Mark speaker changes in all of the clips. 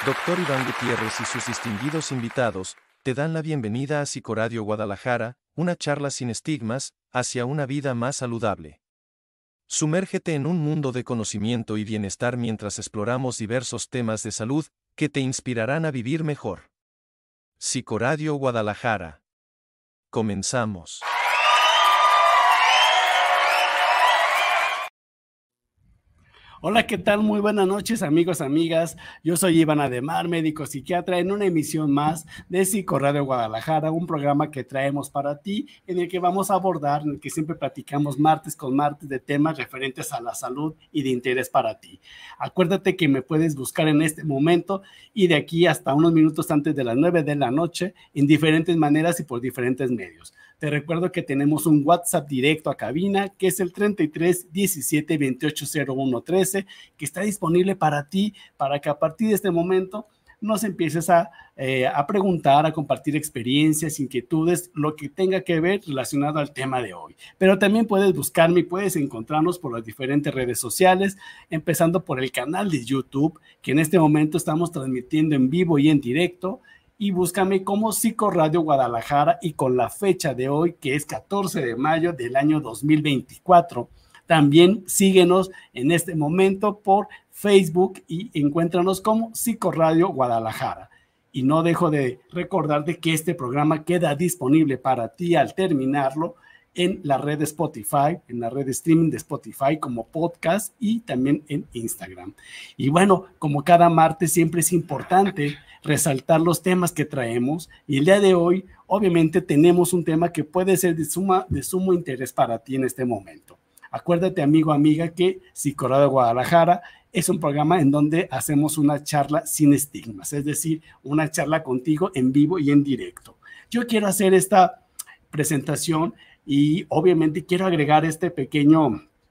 Speaker 1: Dr. Iván Gutiérrez y sus distinguidos invitados te dan la bienvenida a Psicoradio Guadalajara, una charla sin estigmas, hacia una vida más saludable. Sumérgete en un mundo de conocimiento y bienestar mientras exploramos diversos temas de salud que te inspirarán a vivir mejor. Psicoradio Guadalajara. Comenzamos.
Speaker 2: Hola, ¿qué tal? Muy buenas noches, amigos, amigas. Yo soy Iván Ademar, médico psiquiatra, en una emisión más de Psicoradio Guadalajara, un programa que traemos para ti, en el que vamos a abordar, en el que siempre platicamos martes con martes de temas referentes a la salud y de interés para ti. Acuérdate que me puedes buscar en este momento y de aquí hasta unos minutos antes de las 9 de la noche en diferentes maneras y por diferentes medios. Te recuerdo que tenemos un WhatsApp directo a cabina, que es el 33 17 28 01 13, que está disponible para ti, para que a partir de este momento nos empieces a preguntar, a compartir experiencias, inquietudes, lo que tenga que ver relacionado al tema de hoy. Pero también puedes buscarme y puedes encontrarnos por las diferentes redes sociales, empezando por el canal de YouTube, que en este momento estamos transmitiendo en vivo y en directo, y búscame como Psicoradio Guadalajara y con la fecha de hoy, que es 14 de mayo del año 2024. También síguenos en este momento por Facebook y encuéntranos como Psicoradio Guadalajara. Y no dejo de recordarte que este programa queda disponible para ti al terminarlo en la red de Spotify, en la red de streaming de Spotify como podcast y también en Instagram. Y bueno, como cada martes siempre es importante resaltar los temas que traemos y el día de hoy obviamente tenemos un tema que puede ser de sumo interés para ti en este momento. Acuérdate, amigo, amiga, que Psicoradio Guadalajara es un programa en donde hacemos una charla sin estigmas, es decir, una charla contigo en vivo y en directo. Yo quiero hacer esta presentación y obviamente quiero agregar esta pequeña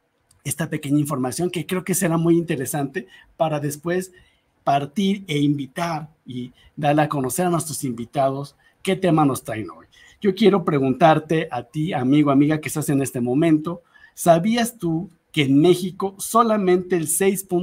Speaker 2: información que creo que será muy interesante para después partir e invitar y darle a conocer a nuestros invitados qué tema nos traen hoy. Yo quiero preguntarte a ti, amigo, amiga, que estás en este momento, ¿sabías tú que en México solamente el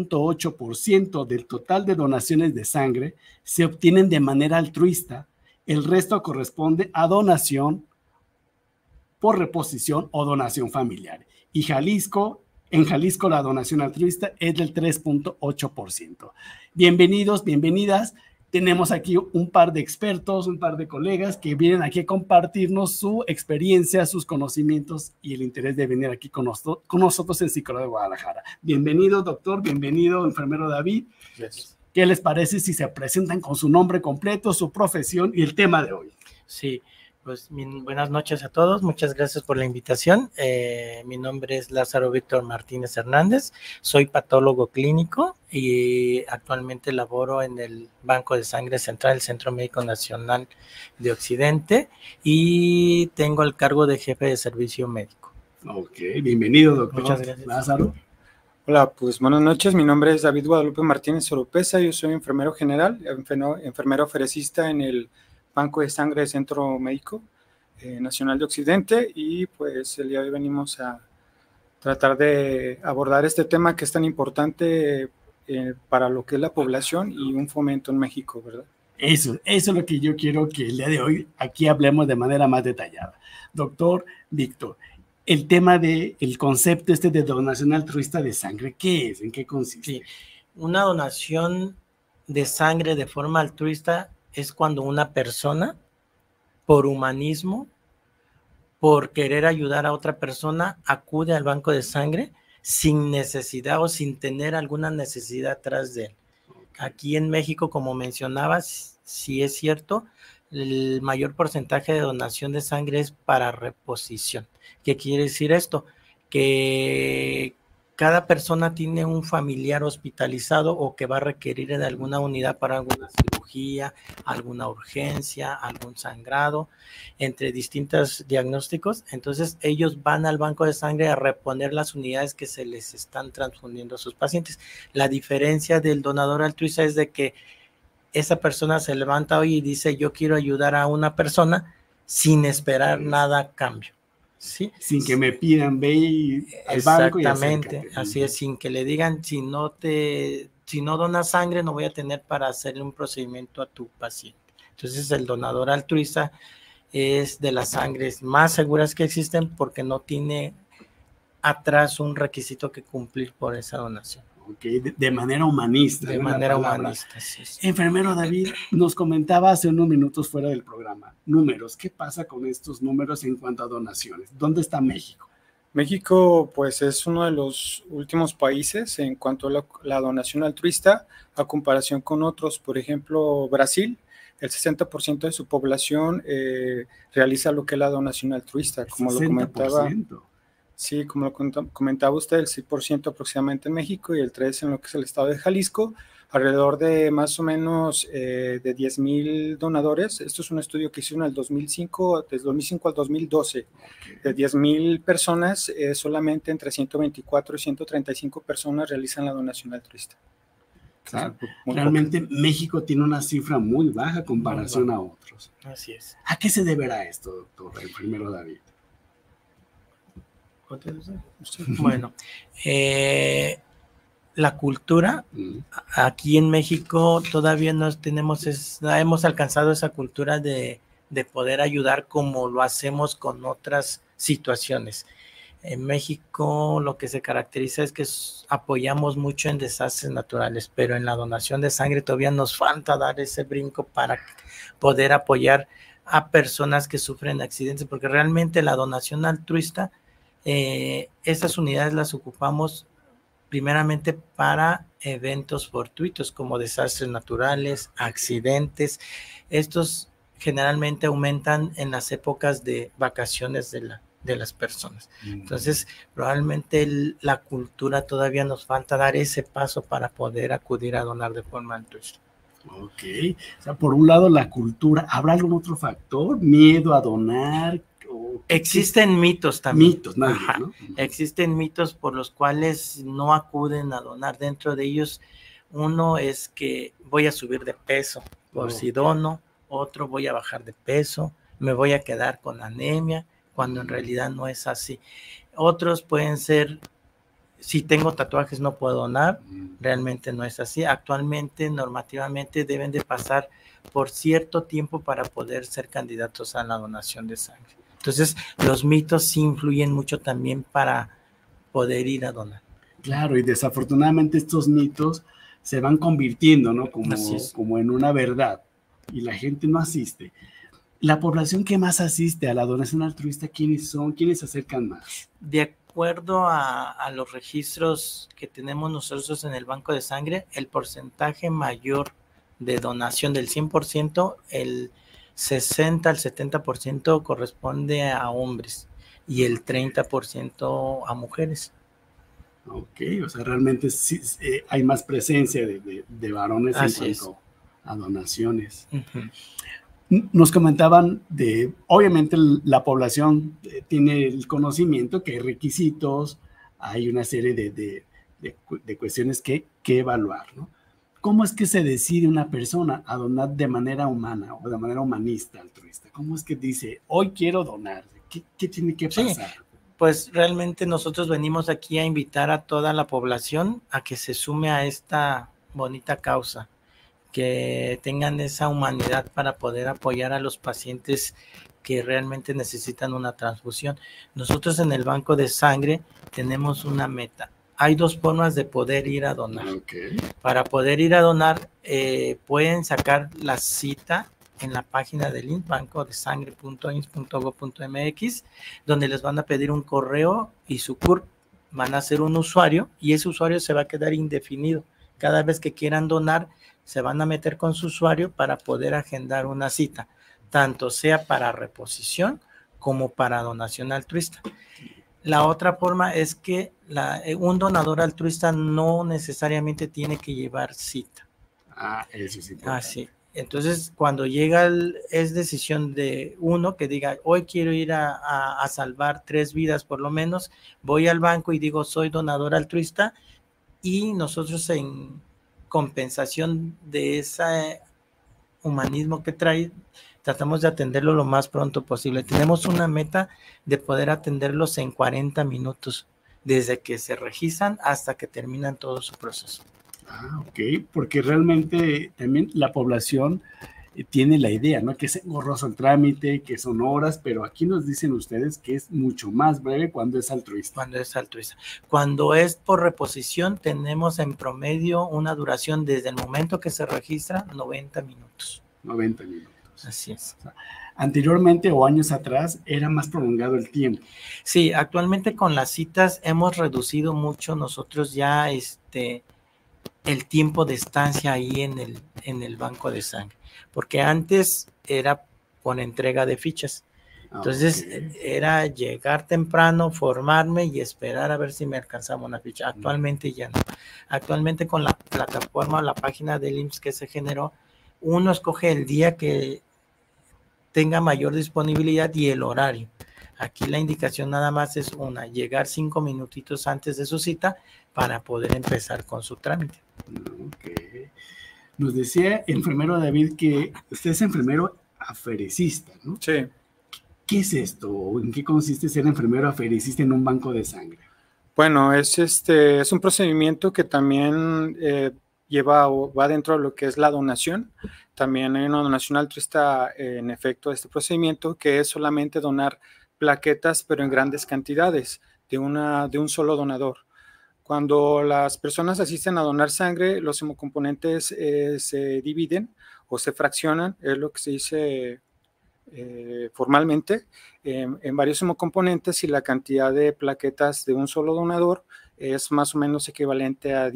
Speaker 2: 6.8% del total de donaciones de sangre se obtienen de manera altruista? El resto corresponde a donación por reposición o donación familiar. Y en Jalisco la donación altruista es del 3.8%. Bienvenidos, bienvenidas. Tenemos aquí un par de expertos, un par de colegas que vienen aquí a compartirnos su experiencia, sus conocimientos y el interés de venir aquí con nosotros en Psicoradio Guadalajara. Bienvenido, doctor, bienvenido, enfermero David. Gracias. ¿Qué les parece si se presentan con su nombre completo, su profesión y el tema de hoy?
Speaker 3: Sí. Pues buenas noches a todos, muchas gracias por la invitación. Mi nombre es Lázaro Víctor Martínez Hernández, soy patólogo clínico y actualmente laboro en el Banco de Sangre Central, el Centro Médico Nacional de Occidente, y tengo el cargo de jefe de servicio médico.
Speaker 2: Ok, bienvenido, doctor.
Speaker 3: Muchas gracias.
Speaker 2: Lázaro.
Speaker 4: Hola, pues buenas noches, mi nombre es David Guadalupe Martínez Oropesa, yo soy enfermero general, enfermero ferecista en el Banco de Sangre del Centro Médico Nacional de Occidente, y pues el día de hoy venimos a tratar de abordar este tema que es tan importante para lo que es la población y un fomento en México, ¿verdad?
Speaker 2: Eso es lo que yo quiero que el día de hoy aquí hablemos de manera más detallada. Doctor Víctor, el tema del concepto de donación altruista de sangre, ¿qué es? ¿En qué consiste?
Speaker 3: Sí, una donación de sangre de forma altruista es cuando una persona, por humanismo, por querer ayudar a otra persona, acude al banco de sangre sin necesidad o sin tener alguna necesidad tras de él. Aquí en México, como mencionabas, sí es cierto, el mayor porcentaje de donación de sangre es para reposición. ¿Qué quiere decir esto? Que cada persona tiene un familiar hospitalizado o que va a requerir de alguna unidad para alguna cirugía, alguna urgencia, algún sangrado, entre distintos diagnósticos. Entonces ellos van al banco de sangre a reponer las unidades que se les están transfundiendo a sus pacientes. La diferencia del donador altruista es de que esa persona se levanta hoy y dice: yo quiero ayudar a una persona sin esperar nada a cambio. ¿Sí?
Speaker 2: Sin que me pidan, ve al banco y
Speaker 3: exactamente, así es, sin que le digan, si si no donas sangre, no voy a tener para hacerle un procedimiento a tu paciente. Entonces, el donador altruista es de las sangres más seguras que existen porque no tiene atrás un requisito que cumplir por esa donación.
Speaker 2: Okay, de manera humanista.
Speaker 3: De manera humanista, sí.
Speaker 2: Enfermero David, nos comentaba hace unos minutos fuera del programa, números, ¿qué pasa con estos números en cuanto a donaciones? ¿Dónde está México?
Speaker 4: México, pues, es uno de los últimos países en cuanto a la donación altruista, a comparación con otros. Por ejemplo, Brasil, el 60% de su población realiza lo que es la donación altruista, como 60%. Lo comentaba. Sí, como lo comentaba usted, el 6% aproximadamente en México y el 3% en lo que es el estado de Jalisco, alrededor de más o menos de 10,000 donadores. Esto es un estudio que hicieron en el 2005, desde 2005 al 2012. De 10,000 personas, solamente entre 124 y 135 personas realizan la donación altruista.
Speaker 2: Claro, realmente México tiene una cifra muy baja en comparación a otros.
Speaker 3: Así es.
Speaker 2: ¿A qué se deberá esto, doctor, el enfermero David?
Speaker 3: Bueno, la cultura, aquí en México todavía no hemos alcanzado esa cultura de poder ayudar como lo hacemos con otras situaciones. En México lo que se caracteriza es que apoyamos mucho en desastres naturales, pero en la donación de sangre todavía nos falta dar ese brinco para poder apoyar a personas que sufren accidentes, porque realmente la donación altruista, esas unidades las ocupamos primeramente para eventos fortuitos como desastres naturales, accidentes. Estos generalmente aumentan en las épocas de vacaciones de las personas. Entonces, probablemente la cultura todavía nos falta dar ese paso para poder acudir a donar de forma altruista.
Speaker 2: Ok, o sea, por un lado la cultura, ¿habrá algún otro factor? ¿Miedo a donar?
Speaker 3: Existen mitos también.
Speaker 2: Mitos, ¿no?
Speaker 3: Existen mitos por los cuales no acuden a donar. Dentro de ellos, uno es que voy a subir de peso por si dono, otro voy a bajar de peso, me voy a quedar con anemia, cuando en realidad no es así. Otros pueden ser, si tengo tatuajes no puedo donar, realmente no es así. Actualmente, normativamente, deben de pasar por cierto tiempo para poder ser candidatos a la donación de sangre. Entonces, los mitos sí influyen mucho también para poder ir a donar.
Speaker 2: Claro, y desafortunadamente estos mitos se van convirtiendo, ¿no? Como en una verdad, y la gente no asiste. La población que más asiste a la donación altruista, ¿quiénes son? ¿Quiénes se acercan más?
Speaker 3: De acuerdo a los registros que tenemos nosotros en el banco de sangre, el porcentaje mayor de donación del 100%, el 60 al 70% corresponde a hombres y el 30% a mujeres.
Speaker 2: Ok, o sea, realmente sí, hay más presencia de varones en cuanto a donaciones. Nos comentaban obviamente la población tiene el conocimiento que hay requisitos, hay una serie de cuestiones que evaluar, ¿no? ¿Cómo es que se decide una persona a donar de manera humana o de manera humanista, altruista? ¿Cómo es que dice, hoy quiero donar? ¿Qué tiene que pasar?
Speaker 3: Sí, pues realmente nosotros venimos aquí a invitar a toda la población a que se sume a esta bonita causa, que tengan esa humanidad para poder apoyar a los pacientes que realmente necesitan una transfusión. Nosotros en el banco de sangre tenemos una meta. Hay dos formas de poder ir a donar.
Speaker 2: Okay.
Speaker 3: Para poder ir a donar, pueden sacar la cita en la página del INS, bancodesangre.ins.gov.mx, donde les van a pedir un correo y su CURP. Van a hacer un usuario y ese usuario se va a quedar indefinido. Cada vez que quieran donar, se van a meter con su usuario para poder agendar una cita, tanto sea para reposición como para donación altruista. La otra forma es que un donador altruista no necesariamente tiene que llevar cita.
Speaker 2: Eso es importante.
Speaker 3: Sí. Entonces, cuando llega, es decisión de uno que diga, hoy quiero ir a salvar 3 vidas por lo menos, voy al banco y digo, soy donador altruista, y nosotros en compensación de ese humanismo que trae, tratamos de atenderlo lo más pronto posible. Tenemos una meta de poder atenderlos en 40 minutos, desde que se registran hasta que terminan todo su proceso.
Speaker 2: Ok, porque realmente también la población tiene la idea, ¿no? Que es engorroso el trámite, que son horas, pero aquí nos dicen ustedes que es mucho más breve cuando es altruista.
Speaker 3: Cuando es altruista. Cuando es por reposición, tenemos en promedio una duración desde el momento que se registra, 90 minutos.
Speaker 2: 90 minutos.
Speaker 3: Así es.
Speaker 2: O sea, anteriormente o años atrás era más prolongado el tiempo.
Speaker 3: Sí, actualmente con las citas hemos reducido mucho nosotros ya el tiempo de estancia ahí en el banco de sangre, porque antes era con entrega de fichas. Entonces era llegar temprano, formarme y esperar a ver si me alcanzaba una ficha. Actualmente ya no. Actualmente con la plataforma, la página del IMSS que se generó, uno escoge el día que tenga mayor disponibilidad y el horario. Aquí la indicación nada más es llegar 5 minutitos antes de su cita para poder empezar con su trámite.
Speaker 2: Nos decía el enfermero David que usted es enfermero aferesista, ¿no?
Speaker 4: Sí.
Speaker 2: ¿Qué es esto? ¿En qué consiste ser enfermero aferesista en un banco de sangre?
Speaker 4: Bueno, es un procedimiento que también va dentro de lo que es la donación. También hay una donación altruista en efecto de este procedimiento, que es solamente donar plaquetas, pero en grandes cantidades, de un solo donador. Cuando las personas asisten a donar sangre, los hemocomponentes se dividen o se fraccionan, es lo que se dice formalmente, en varios hemocomponentes, y la cantidad de plaquetas de un solo donador es más o menos equivalente a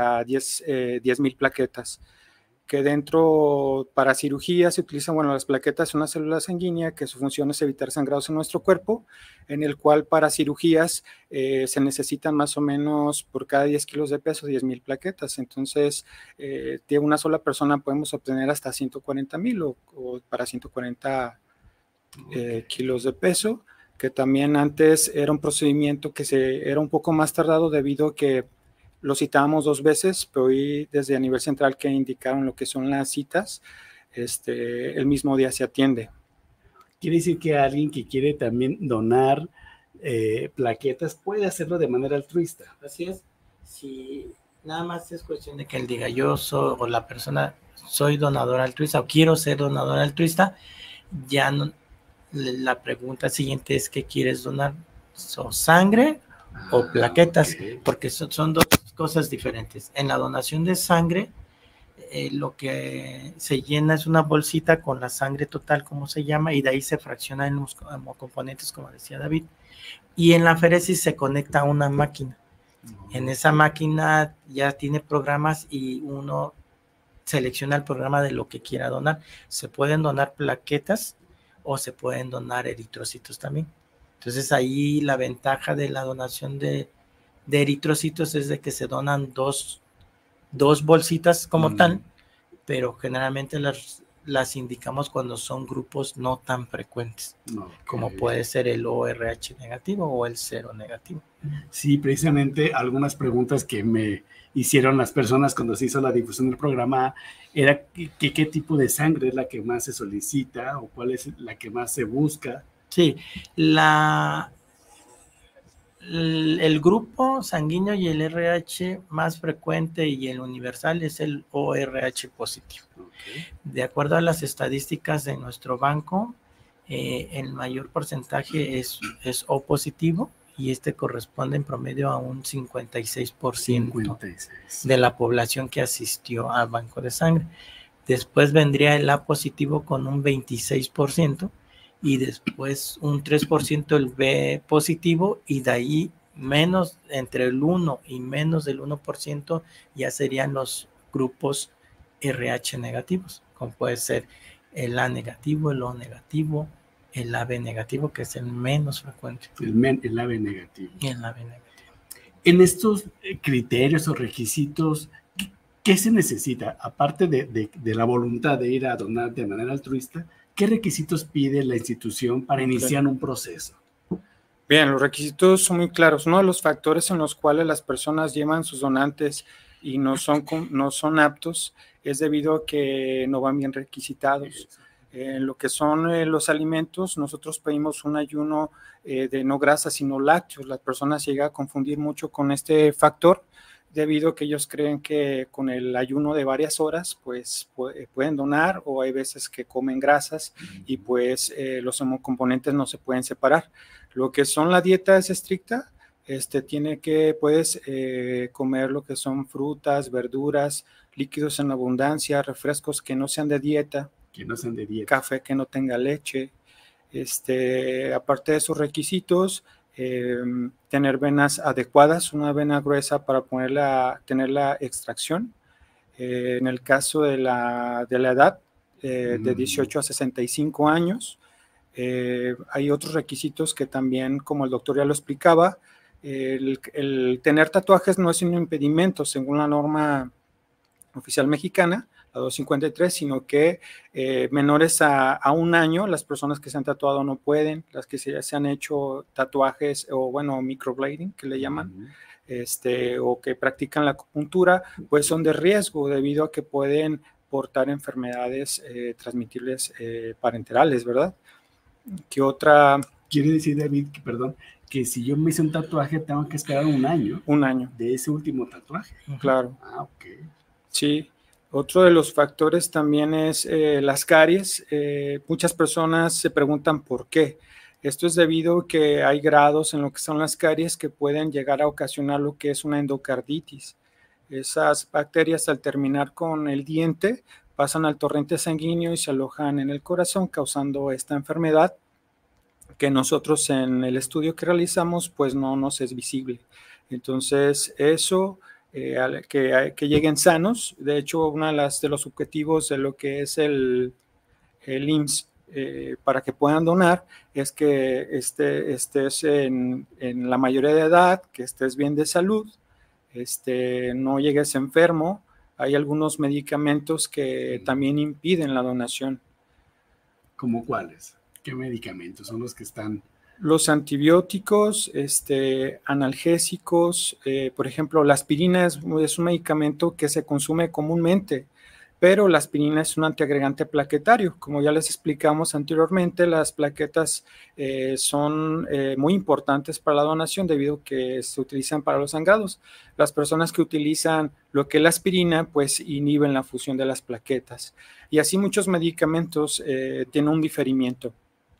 Speaker 4: 10,000 plaquetas. Que dentro, para cirugía, se utilizan, las plaquetas son una célula sanguínea que su función es evitar sangrados en nuestro cuerpo, en el cual para cirugías se necesitan más o menos por cada 10 kilos de peso, 10,000 plaquetas. Entonces, de una sola persona podemos obtener hasta 140,000 o para 140 kilos de peso, que también antes era un procedimiento que era un poco más tardado debido a que lo citábamos 2 veces, pero hoy desde a nivel central que indicaron lo que son las citas, el mismo día se atiende.
Speaker 2: Quiere decir que alguien que quiere también donar plaquetas puede hacerlo de manera altruista.
Speaker 3: Así es. Si nada más es cuestión de que él diga yo soy, o la persona soy donador altruista o quiero ser donador altruista, ya no, la pregunta siguiente es ¿qué quieres donar? ¿Sangre o plaquetas? Porque son dos cosas diferentes. En la donación de sangre, lo que se llena es una bolsita con la sangre total, como se llama, y de ahí se fraccionan los componentes, como decía David. Y en la aféresis se conecta a una máquina. En esa máquina ya tiene programas y uno selecciona el programa de lo que quiera donar. Se pueden donar plaquetas o se pueden donar eritrocitos también. Entonces ahí la ventaja de la donación de eritrocitos es de que se donan dos bolsitas como tal, pero generalmente las indicamos cuando son grupos no tan frecuentes, como puede ser el ORH negativo o el 0 negativo.
Speaker 2: Sí, precisamente algunas preguntas que me hicieron las personas cuando se hizo la difusión del programa era qué tipo de sangre es la que más se solicita o cuál es la que más se busca.
Speaker 3: Sí, el grupo sanguíneo y el RH más frecuente y el universal es el ORH positivo. De acuerdo a las estadísticas de nuestro banco, el mayor porcentaje es O positivo y corresponde en promedio a un 56% de la población que asistió al banco de sangre. Después vendría el A positivo con un 26%. Y después un 3% el B positivo, y de ahí entre el 1 y menos del 1% ya serían los grupos RH negativos, como puede ser el A negativo, el O negativo, el AB negativo, que es el menos frecuente.
Speaker 2: El AB negativo.
Speaker 3: El AB negativo.
Speaker 2: En estos criterios o requisitos, ¿qué se necesita? Aparte de la voluntad de ir a donar de manera altruista, ¿qué requisitos pide la institución para iniciar un proceso?
Speaker 4: Bien, los requisitos son muy claros. Uno de los factores en los cuales las personas llevan sus donantes y no son aptos es debido a que no van bien requisitados. En lo que son los alimentos, nosotros pedimos un ayuno de no grasas sino lácteos. Las personas llegan a confundir mucho con este factor, debido a que ellos creen que con el ayuno de varias horas, pues pueden donar, o hay veces que comen grasas y pues los hemocomponentes no se pueden separar. Lo que son la dieta es estricta, puedes comer lo que son frutas, verduras, líquidos en abundancia, refrescos que no sean de dieta, café que no tenga leche. Aparte de esos requisitos, tener venas adecuadas, una vena gruesa para tener la extracción. En el caso de la edad, de 18 a 65 años, hay otros requisitos que también, como el doctor ya lo explicaba, el tener tatuajes no es un impedimento según la norma oficial mexicana, la 253, sino que menores a 1 año, las personas que se han tatuado no pueden, las que se han hecho tatuajes o microblading, que le llaman, o que practican la acupuntura, pues son de riesgo debido a que pueden portar enfermedades transmitibles parenterales, ¿verdad? ¿Qué otra?
Speaker 2: Quiere decir, David, que si yo me hice un tatuaje, tengo que esperar 1 año.
Speaker 4: 1 año.
Speaker 2: De ese último tatuaje.
Speaker 4: Claro.
Speaker 2: Ok.
Speaker 4: Sí. Otro de los factores también es las caries. Muchas personas se preguntan por qué. Esto es debido a que hay grados en lo que son las caries que pueden llegar a ocasionar lo que es una endocarditis. Esas bacterias, al terminar con el diente, pasan al torrente sanguíneo y se alojan en el corazón, causando esta enfermedad que nosotros en el estudio que realizamos pues no nos es visible. Entonces eso, que lleguen sanos. De hecho, uno de los objetivos de lo que es el IMSS para que puedan donar es que estés en la mayoría de edad, que estés bien de salud, no llegues enfermo. Hay algunos medicamentos que también impiden la donación.
Speaker 2: ¿Cómo cuáles? ¿Qué medicamentos son los que están?
Speaker 4: Los antibióticos, analgésicos, por ejemplo, la aspirina es un medicamento que se consume comúnmente, pero la aspirina es un antiagregante plaquetario. Como ya les explicamos anteriormente, las plaquetas son muy importantes para la donación debido a que se utilizan para los sangrados. Las personas que utilizan lo que es la aspirina, pues inhiben la fusión de las plaquetas. Y así muchos medicamentos tienen un diferimiento.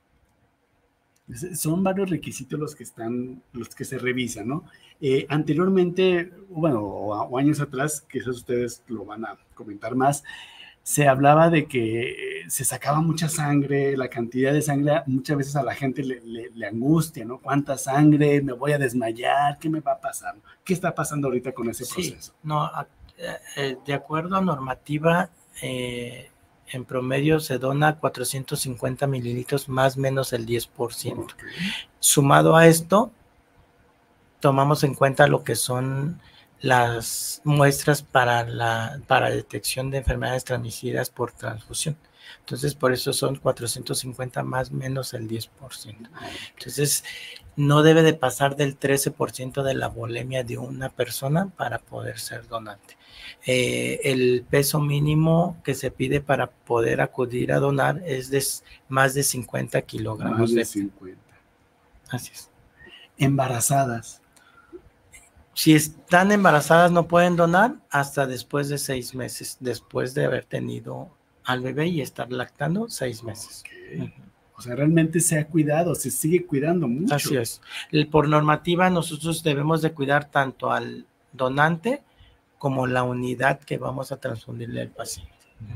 Speaker 2: Son varios requisitos los que se revisan, ¿no? Anteriormente, o años atrás, quizás ustedes lo van a comentar más, se hablaba de que se sacaba mucha sangre, la cantidad de sangre muchas veces a la gente le angustia, ¿no? ¿Cuánta sangre? ¿Me voy a desmayar? ¿Qué me va a pasar? ¿Qué está pasando ahorita con ese proceso?
Speaker 3: No, de acuerdo a normativa, en promedio se dona 450 mililitros, más o menos el 10%. Okay. Sumado a esto, tomamos en cuenta lo que son las muestras para detección de enfermedades transmitidas por transfusión. Entonces, por eso son 450 más o menos el 10%. Entonces, no debe de pasar del 13% de la volemia de una persona para poder ser donante. El peso mínimo que se pide para poder acudir a donar es de más de 50 kilogramos.
Speaker 2: Más de 50.
Speaker 3: Así es.
Speaker 2: Embarazadas.
Speaker 3: Si están embarazadas no pueden donar hasta después de 6 meses, después de haber tenido al bebé y estar lactando 6 meses.
Speaker 2: Okay. O sea, realmente se ha cuidado, se sigue cuidando mucho.
Speaker 3: Así es. Por normativa nosotros debemos de cuidar tanto al donante como la unidad que vamos a transfundirle al paciente.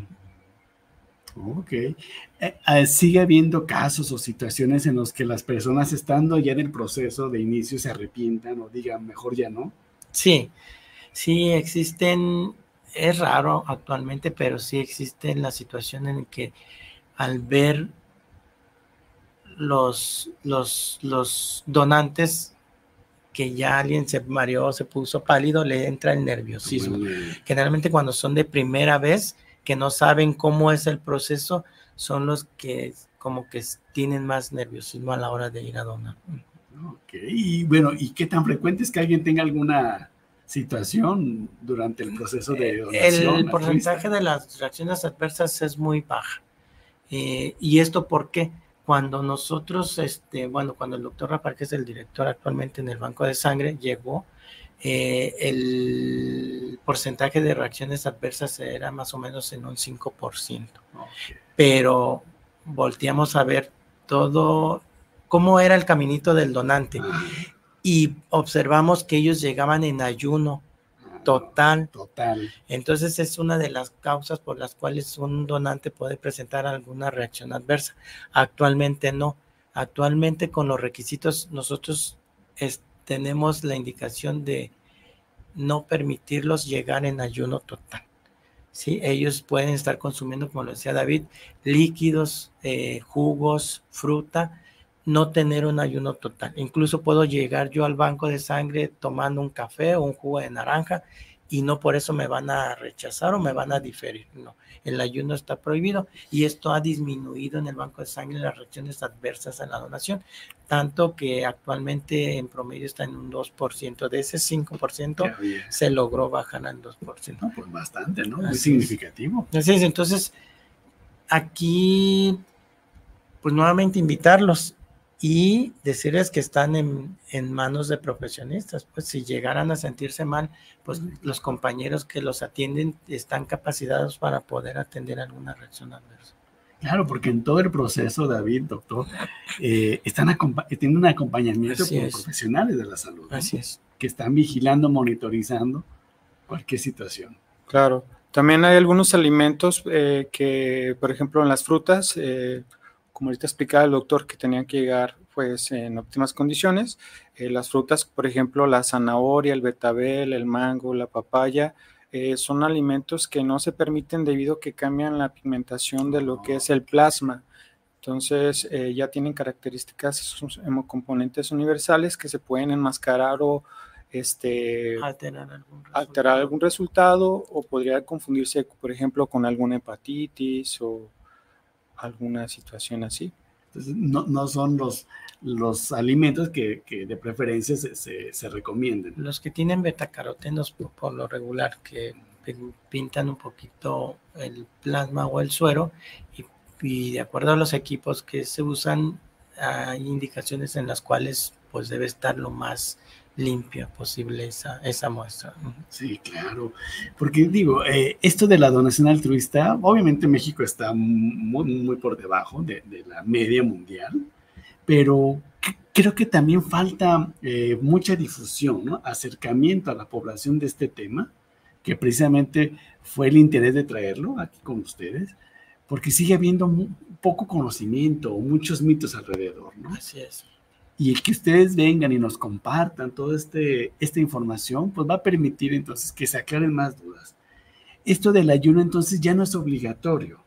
Speaker 2: Ok. ¿Sigue habiendo casos o situaciones en los que las personas estando ya en el proceso de inicio se arrepientan o digan mejor ya no?
Speaker 3: Sí existen, es raro actualmente, pero sí existe la situación en que al ver los donantes que ya alguien se mareó, se puso pálido, le entra el nerviosismo. Generalmente cuando son de primera vez, que no saben cómo es el proceso, son los que como que tienen más nerviosismo a la hora de ir a donar.
Speaker 2: Ok, y bueno, ¿y qué tan frecuente es que alguien tenga alguna situación durante el proceso de donación?
Speaker 3: El porcentaje de las reacciones adversas es muy baja. ¿Y esto por qué? Cuando nosotros, cuando el doctor Rapar, que es el director actualmente en el Banco de Sangre, llegó, el porcentaje de reacciones adversas era más o menos en un 5%.
Speaker 2: Okay.
Speaker 3: Pero volteamos a ver todo, cómo era el caminito del donante, y observamos que ellos llegaban en ayuno total. Entonces es una de las causas por las cuales un donante puede presentar alguna reacción adversa. Actualmente no. Actualmente con los requisitos nosotros tenemos la indicación de no permitirlos llegar en ayuno total. ¿Sí? Ellos pueden estar consumiendo, como lo decía David, líquidos, jugos, fruta, no tener un ayuno total. Incluso puedo llegar yo al banco de sangre tomando un café o un jugo de naranja y no por eso me van a rechazar o me van a diferir. No, el ayuno está prohibido y esto ha disminuido en el banco de sangre las reacciones adversas a la donación, tanto que actualmente en promedio está en un 2%. De ese 5% se logró bajar al 2%.
Speaker 2: No, pues bastante, ¿no? Muy significativo.
Speaker 3: Así es, entonces aquí pues nuevamente invitarlos y decirles que están en manos de profesionistas. Pues si llegaran a sentirse mal, pues los compañeros que los atienden están capacitados para poder atender alguna reacción adversa.
Speaker 2: Claro, porque en todo el proceso, David, doctor, tienen un acompañamiento por profesionales de la salud, ¿no?
Speaker 3: Así es.
Speaker 2: Que están vigilando, monitorizando cualquier situación.
Speaker 4: Claro. También hay algunos alimentos que, por ejemplo, en las frutas, como ahorita explicaba el doctor, que tenían que llegar pues en óptimas condiciones. Las frutas, por ejemplo, la zanahoria, el betabel, el mango, la papaya, son alimentos que no se permiten debido a que cambian la pigmentación de lo que es el plasma. Entonces ya tienen características, sus hemocomponentes universales que se pueden enmascarar o alterar algún resultado, o podría confundirse, por ejemplo, con alguna hepatitis o alguna situación así.
Speaker 2: Entonces, no son los alimentos que de preferencia se recomienden.
Speaker 3: Los que tienen betacarotenos por lo regular, que pintan un poquito el plasma o el suero, y de acuerdo a los equipos que se usan, hay indicaciones en las cuales pues debe estar lo más limpia posible esa muestra.
Speaker 2: Sí, claro, porque digo, esto de la donación altruista, obviamente México está muy, muy por debajo de la media mundial, pero creo que también falta mucha difusión, ¿no? Acercamiento a la población de este tema, que precisamente fue el interés de traerlo aquí con ustedes, porque sigue habiendo poco conocimiento, muchos mitos alrededor, ¿no?
Speaker 3: Así es.
Speaker 2: Y el que ustedes vengan y nos compartan toda esta información, pues va a permitir entonces que se aclaren más dudas. Esto del ayuno entonces ya no es obligatorio.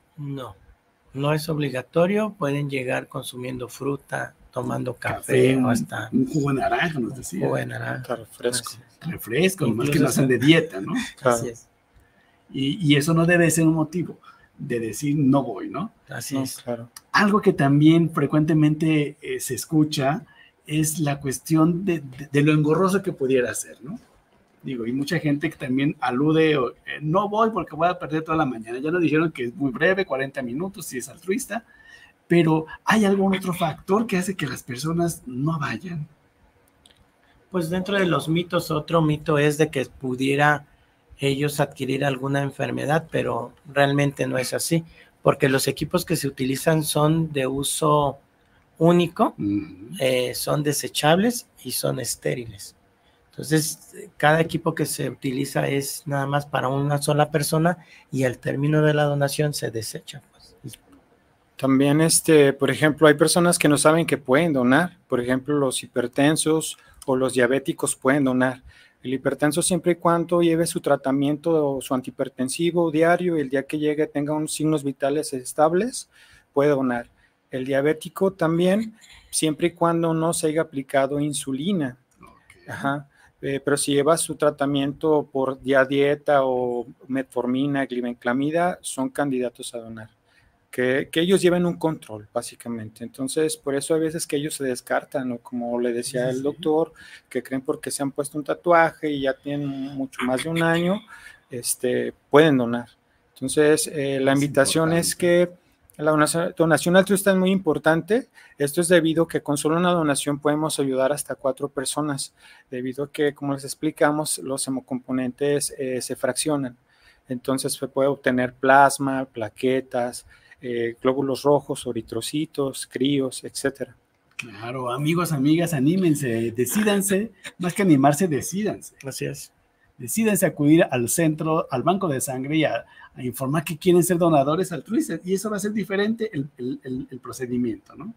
Speaker 3: No es obligatorio. Pueden llegar consumiendo fruta, tomando café o hasta
Speaker 2: un jugo de naranja, nos decía.
Speaker 3: Un jugo de naranja.
Speaker 2: Refresco, nomás que no hacen de dieta, ¿no?
Speaker 3: Así es.
Speaker 2: Y eso no debe ser un motivo de decir no voy, ¿no?
Speaker 3: Así es.
Speaker 4: Claro.
Speaker 2: Algo que también frecuentemente se escucha es la cuestión de lo engorroso que pudiera ser, ¿no? Digo, y mucha gente que también alude, no voy porque voy a perder toda la mañana. Ya nos dijeron que es muy breve, 40 minutos, si es altruista, pero ¿hay algún otro factor que hace que las personas no vayan?
Speaker 3: Pues dentro de los mitos, otro mito es de que pudiera ellos adquirir alguna enfermedad, pero realmente no es así, porque los equipos que se utilizan son de uso único, son desechables y son estériles. Entonces, cada equipo que se utiliza es nada más para una sola persona y al término de la donación se desecha. Pues.
Speaker 4: También, por ejemplo, hay personas que no saben que pueden donar. Por ejemplo, los hipertensos o los diabéticos pueden donar. El hipertenso, siempre y cuando lleve su tratamiento o su antihipertensivo diario y el día que llegue tenga unos signos vitales estables, puede donar. El diabético también, siempre y cuando no se haya aplicado insulina. Ajá. Pero si lleva su tratamiento por dieta o metformina, glibenclamida, son candidatos a donar. Que ellos lleven un control, básicamente. Entonces, por eso hay veces que ellos se descartan, ¿no? Como le decía el doctor, que creen porque se han puesto un tatuaje y ya tienen mucho más de un año, pueden donar. Entonces, la invitación es que La donación altruista es muy importante. Esto es debido a que con solo una donación podemos ayudar hasta 4 personas, debido a que, como les explicamos, los hemocomponentes se fraccionan. Entonces se puede obtener plasma, plaquetas, glóbulos rojos, eritrocitos, críos, etcétera.
Speaker 2: Claro, amigos, amigas, anímense, decídanse, más que animarse, decídanse.
Speaker 3: Así es.
Speaker 2: Decídense acudir al centro, al banco de sangre y a informar que quieren ser donadores altruistas, y eso va a ser diferente el procedimiento, ¿no?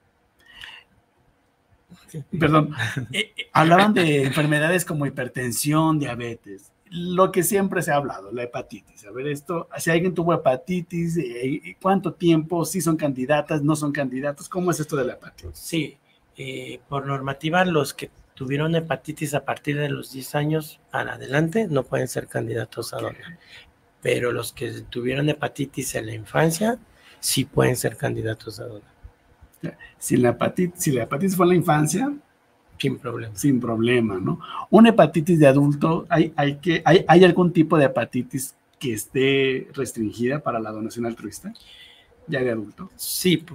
Speaker 2: Sí. Perdón, hablaban de enfermedades como hipertensión, diabetes, lo que siempre se ha hablado, la hepatitis. A ver, esto, si alguien tuvo hepatitis, ¿cuánto tiempo? ¿Sí son candidatas, no son candidatos? ¿Cómo es esto de la hepatitis?
Speaker 3: Sí, por normativa, los que tuvieron hepatitis a partir de los 10 años para adelante no pueden ser candidatos a donar. Pero los que tuvieron hepatitis en la infancia sí pueden ser candidatos a donar.
Speaker 2: Si la hepatitis fue en la infancia,
Speaker 3: sin problema.
Speaker 2: Sin problema, ¿no? Una hepatitis de adulto, ¿hay algún tipo de hepatitis que esté restringida para la donación altruista? ¿Ya de adulto?
Speaker 3: Sí.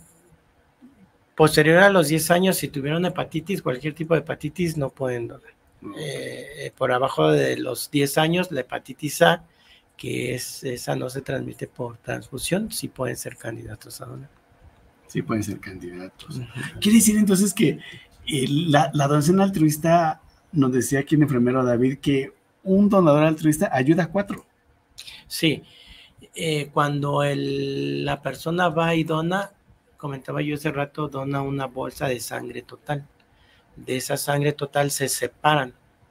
Speaker 3: Posterior a los 10 años, si tuvieron hepatitis, cualquier tipo de hepatitis, no pueden donar. Por abajo de los 10 años, la hepatitis A, que esa no se transmite por transfusión, sí pueden ser candidatos a donar.
Speaker 2: Sí pueden ser candidatos. Quiere decir entonces que la donación altruista, nos decía aquí el enfermero David, que un donador altruista ayuda a 4.
Speaker 3: Sí. Cuando la persona va y dona, comentaba yo hace rato, dona una bolsa de sangre total. De esa sangre total se separan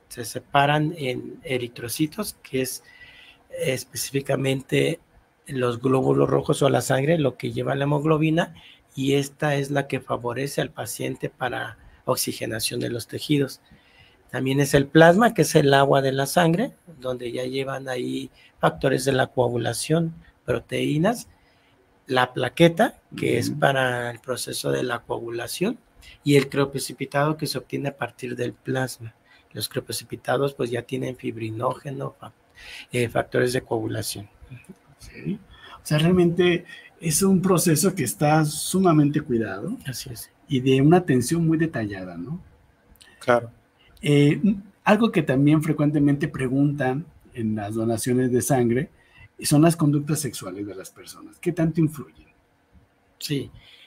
Speaker 3: en eritrocitos, que es específicamente los glóbulos rojos o la sangre, lo que lleva la hemoglobina, y esta es la que favorece al paciente para oxigenación de los tejidos. También es el plasma, que es el agua de la sangre, donde ya llevan ahí factores de la coagulación, proteínas, la plaqueta, que es para el proceso de la coagulación, y el crioprecipitado, que se obtiene a partir del plasma. Los crioprecipitados pues ya tienen fibrinógeno, factores de coagulación.
Speaker 2: Sí. O sea, realmente es un proceso que está sumamente cuidado.
Speaker 3: Así es.
Speaker 2: Y de una atención muy detallada, ¿no?
Speaker 4: Claro.
Speaker 2: Algo que también frecuentemente preguntan en las donaciones de sangre son las conductas sexuales de las personas. ¿Qué tanto influyen?
Speaker 3: Sí.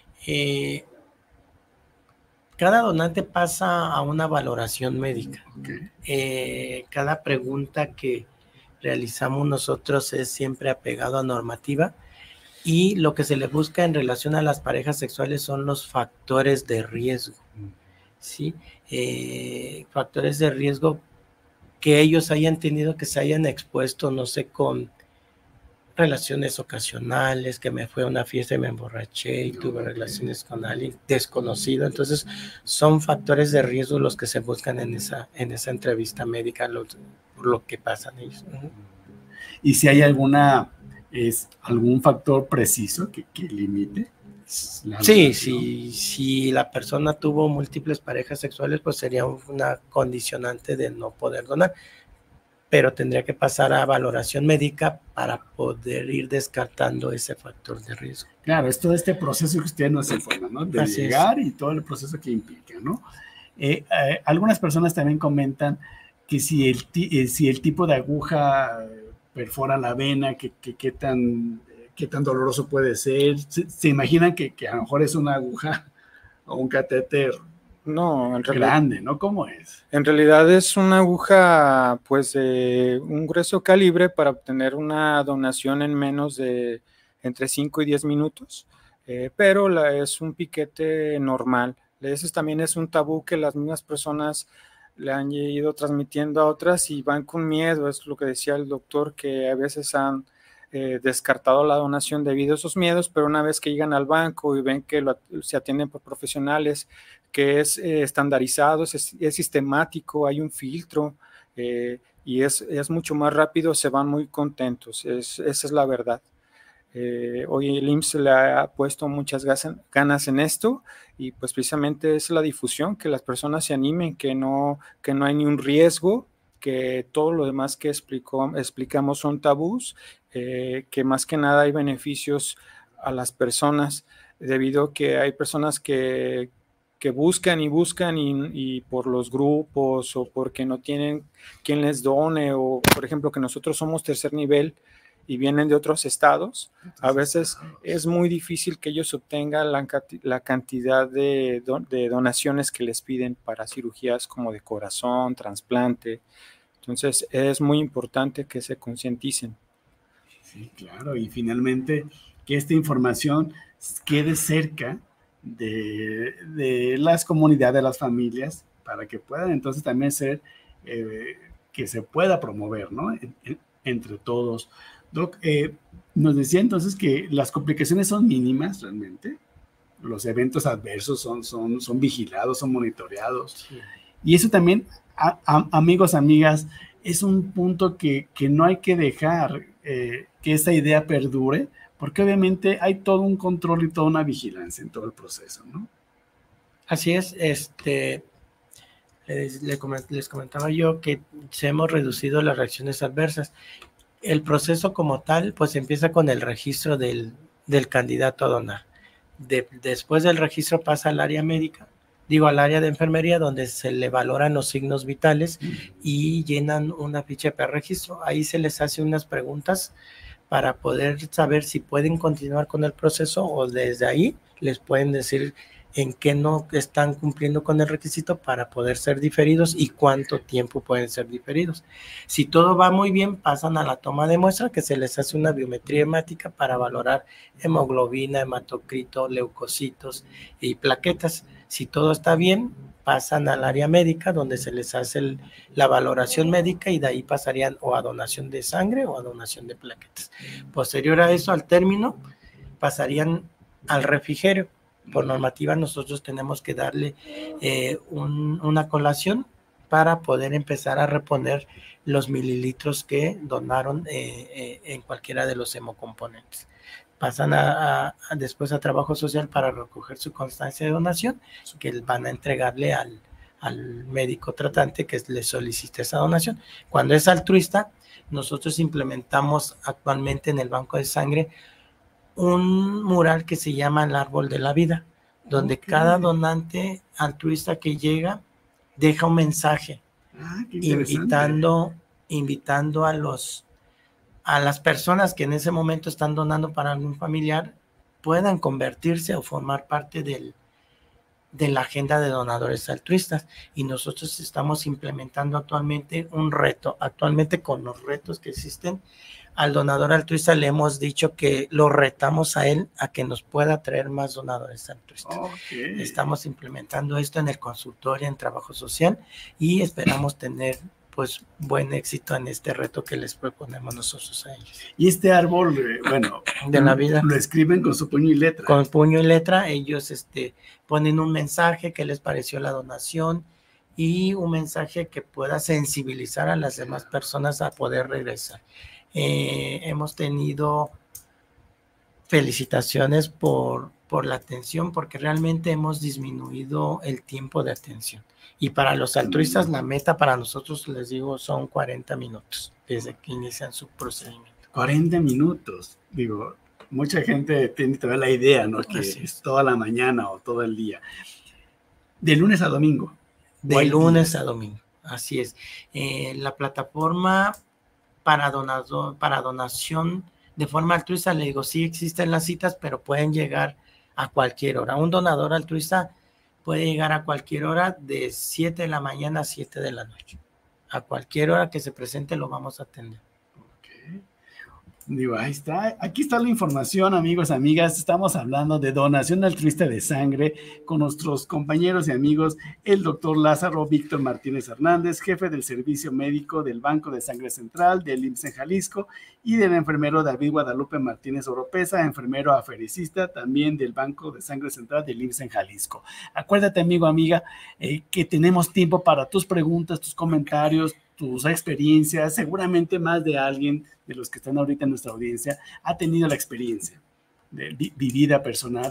Speaker 3: Cada donante pasa a una valoración médica. Okay. Cada pregunta que realizamos nosotros es siempre apegado a normativa, y lo que se le busca en relación a las parejas sexuales son los factores de riesgo. ¿Sí? Factores de riesgo que ellos hayan tenido, que se hayan expuesto, no sé, con relaciones ocasionales, que me fui a una fiesta y me emborraché y tuve relaciones con alguien desconocido. Entonces son factores de riesgo los que se buscan en esa entrevista médica, por lo que pasan ellos.
Speaker 2: ¿Y si hay algún factor preciso que limite?
Speaker 3: Sí, si la persona tuvo múltiples parejas sexuales, pues sería una condicionante de no poder donar, pero tendría que pasar a valoración médica para poder ir descartando ese factor de riesgo.
Speaker 2: Claro, es todo este proceso que usted nos informa, ¿no? De
Speaker 3: Así
Speaker 2: llegar
Speaker 3: es.
Speaker 2: Y todo el proceso que implica, ¿no? Algunas personas también comentan que si el tipo de aguja perfora la vena, qué tan doloroso puede ser. ¿Se imaginan que a lo mejor es una aguja o un catéter?
Speaker 4: No,
Speaker 2: grande, ¿no? ¿Cómo es?
Speaker 4: En realidad es una aguja, pues, de un grueso calibre para obtener una donación en menos de entre 5 y 10 minutos, pero es un piquete normal. Ese también es un tabú que las mismas personas le han ido transmitiendo a otras y van con miedo. Es lo que decía el doctor, que a veces han descartado la donación debido a esos miedos, pero una vez que llegan al banco y ven que se atienden por profesionales, que es estandarizado, es sistemático, hay un filtro y es mucho más rápido, se van muy contentos. Esa es la verdad. Hoy el IMSS le ha puesto muchas ganas en esto, y pues precisamente es la difusión, que las personas se animen, que no hay ni un riesgo, que todo lo demás que explicamos son tabús, que más que nada hay beneficios a las personas, debido a que hay personas que buscan y por los grupos o porque no tienen quien les done, o por ejemplo que nosotros somos tercer nivel y vienen de otros estados, a veces es muy difícil que ellos obtengan la cantidad de donaciones que les piden para cirugías como de corazón, trasplante. Entonces es muy importante que se concienticen.
Speaker 2: Sí, claro, y finalmente que esta información quede cerca de las comunidades, de las familias, para que puedan entonces también ser, que se pueda promover, ¿no? Entre todos. Doc, nos decía entonces que las complicaciones son mínimas realmente, los eventos adversos son vigilados, son monitoreados, sí. Y eso también, amigos, amigas, es un punto que no hay que dejar que esta idea perdure, porque obviamente hay todo un control y toda una vigilancia en todo el proceso, ¿no?
Speaker 3: Así es, les comentaba yo que hemos reducido las reacciones adversas. El proceso como tal, pues empieza con el registro del candidato a donar. Después del registro pasa al área médica, al área de enfermería, donde se le valoran los signos vitales y llenan una ficha de preregistro. Ahí se les hace unas preguntas para poder saber si pueden continuar con el proceso, o desde ahí les pueden decir en qué no están cumpliendo con el requisito para poder ser diferidos y cuánto tiempo pueden ser diferidos. Si todo va muy bien, pasan a la toma de muestra, que se les hace una biometría hemática para valorar hemoglobina, hematocrito, leucocitos y plaquetas. Si todo está bien, pasan al área médica, donde se les hace la valoración médica, y de ahí pasarían o a donación de sangre o a donación de plaquetas. Posterior a eso, al término, pasarían al refrigerio. Por normativa nosotros tenemos que darle una colación para poder empezar a reponer los mililitros que donaron en cualquiera de los hemocomponentes. Pasan después a trabajo social para recoger su constancia de donación, que van a entregarle al médico tratante que le solicite esa donación. Cuando es altruista, nosotros implementamos actualmente en el banco de sangre un mural que se llama el Árbol de la Vida, donde cada donante altruista que llega deja un mensaje invitando a las personas que en ese momento están donando para algún familiar, puedan convertirse o formar parte de la agenda de donadores altruistas. Y nosotros estamos implementando actualmente un reto. Actualmente, con los retos que existen, al donador altruista le hemos dicho que lo retamos a él a que nos pueda traer más donadores altruistas. Okay. Estamos implementando esto en el consultorio, en trabajo social, y esperamos tener pues buen éxito en este reto que les proponemos nosotros a ellos.
Speaker 2: Y este árbol,
Speaker 3: de la vida,
Speaker 2: lo escriben con su puño y letra.
Speaker 3: Con puño y letra, ellos ponen un mensaje que les pareció la donación y un mensaje que pueda sensibilizar a las demás personas a poder regresar. Hemos tenido felicitaciones por la atención, porque realmente hemos disminuido el tiempo de atención. Y para los altruistas, la meta para nosotros, les digo, son 40 minutos desde que inician su procedimiento.
Speaker 2: 40 minutos. Digo, mucha gente tiene todavía la idea, ¿no? Que es toda la mañana o todo el día. De lunes a domingo.
Speaker 3: De lunes a domingo, así es. La plataforma para donación de forma altruista, le digo, sí existen las citas, pero pueden llegar a cualquier hora. Un donador altruista puede llegar a cualquier hora, de 7 de la mañana a 7 de la noche. A cualquier hora que se presente lo vamos a atender.
Speaker 2: Okay. Digo, ahí está. Aquí está la información, amigos, amigas. Estamos hablando de donación altruista de sangre con nuestros compañeros y amigos, el doctor Lázaro Víctor Martínez Hernández, jefe del servicio médico del Banco de Sangre Central del IMSS en Jalisco, y del enfermero David Guadalupe Martínez Oropesa, enfermero afericista también del Banco de Sangre Central del IMSS en Jalisco. Acuérdate, amigo, amiga, que tenemos tiempo para tus preguntas, tus comentarios, tus experiencias. Seguramente más de alguien de los que están ahorita en nuestra audiencia ha tenido la experiencia vivida personal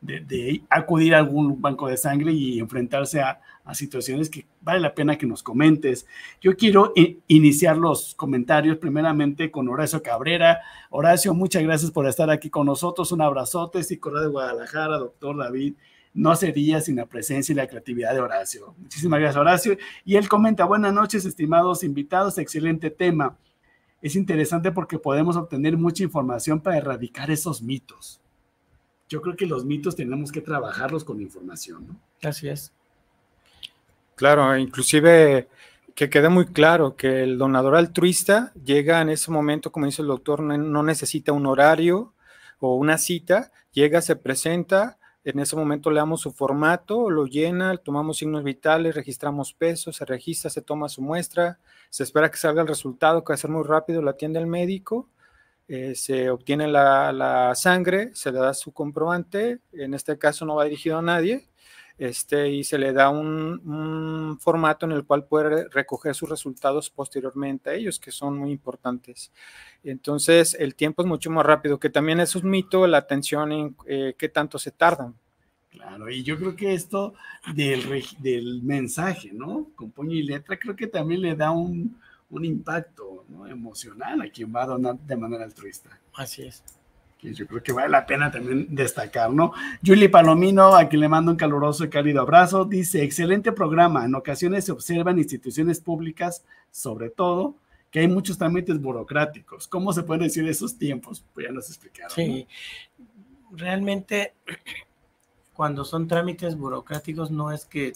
Speaker 2: de acudir a algún banco de sangre y enfrentarse a situaciones que vale la pena que nos comentes. Yo quiero iniciar los comentarios primeramente con Horacio Cabrera. Horacio, muchas gracias por estar aquí con nosotros. Un abrazote, Psicorra de Guadalajara, doctor David. No sería sin la presencia y la creatividad de Horacio. Muchísimas gracias, Horacio. Y él comenta, buenas noches, estimados invitados, excelente tema. Es interesante porque podemos obtener mucha información para erradicar esos mitos. Yo creo que los mitos tenemos que trabajarlos con información, ¿no?
Speaker 3: Así es.
Speaker 4: Claro, inclusive que quede muy claro que el donador altruista llega en ese momento, como dice el doctor, no necesita un horario o una cita, llega, se presenta, en ese momento le damos su formato, lo llena, tomamos signos vitales, registramos peso, se registra, se toma su muestra, se espera que salga el resultado, que va a ser muy rápido, lo atiende el médico, se obtiene la sangre, se le da su comprobante, en este caso no va dirigido a nadie, y se le da un formato en el cual puede recoger sus resultados posteriormente a ellos, que son muy importantes. Entonces, el tiempo es mucho más rápido, que también es un mito, la atención en qué tanto se tardan.
Speaker 2: Claro, y yo creo que esto del mensaje, ¿no? Con puño y letra, creo que también le da un impacto, ¿no?, emocional a quien va a donar de manera altruista.
Speaker 3: Así es.
Speaker 2: Que yo creo que vale la pena también destacar, ¿no? Julie Palomino, a quien le mando un caluroso y cálido abrazo, dice, excelente programa. En ocasiones se observan instituciones públicas, sobre todo, que hay muchos trámites burocráticos. ¿Cómo se pueden decir esos tiempos? Pues ya nos explicaron.
Speaker 3: Sí, ¿no? Realmente, cuando son trámites burocráticos, no es que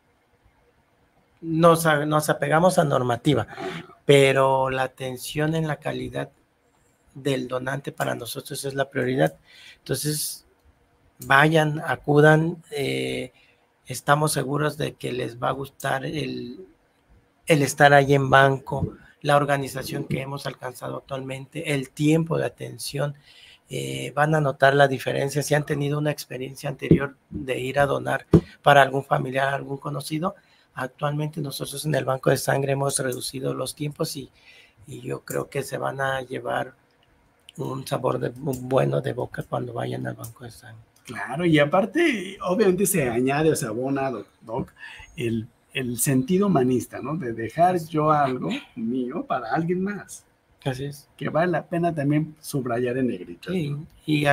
Speaker 3: nos apegamos a normativa, pero la atención en la calidad del donante para nosotros es la prioridad. Entonces, vayan, acudan, estamos seguros de que les va a gustar el estar ahí en banco, la organización que hemos alcanzado actualmente, el tiempo de atención, van a notar la diferencia. Si han tenido una experiencia anterior de ir a donar para algún familiar, algún conocido, actualmente nosotros en el banco de sangre hemos reducido los tiempos y yo creo que se van a llevar un sabor bueno de boca cuando vayan al banco de sangre.
Speaker 2: Claro, y aparte, obviamente se añade o se abona, Doc, el sentido humanista, ¿no? De dejar yo algo mío para alguien más.
Speaker 3: Así es.
Speaker 2: Que vale la pena también subrayar en negrito.
Speaker 3: Sí, ¿no? Y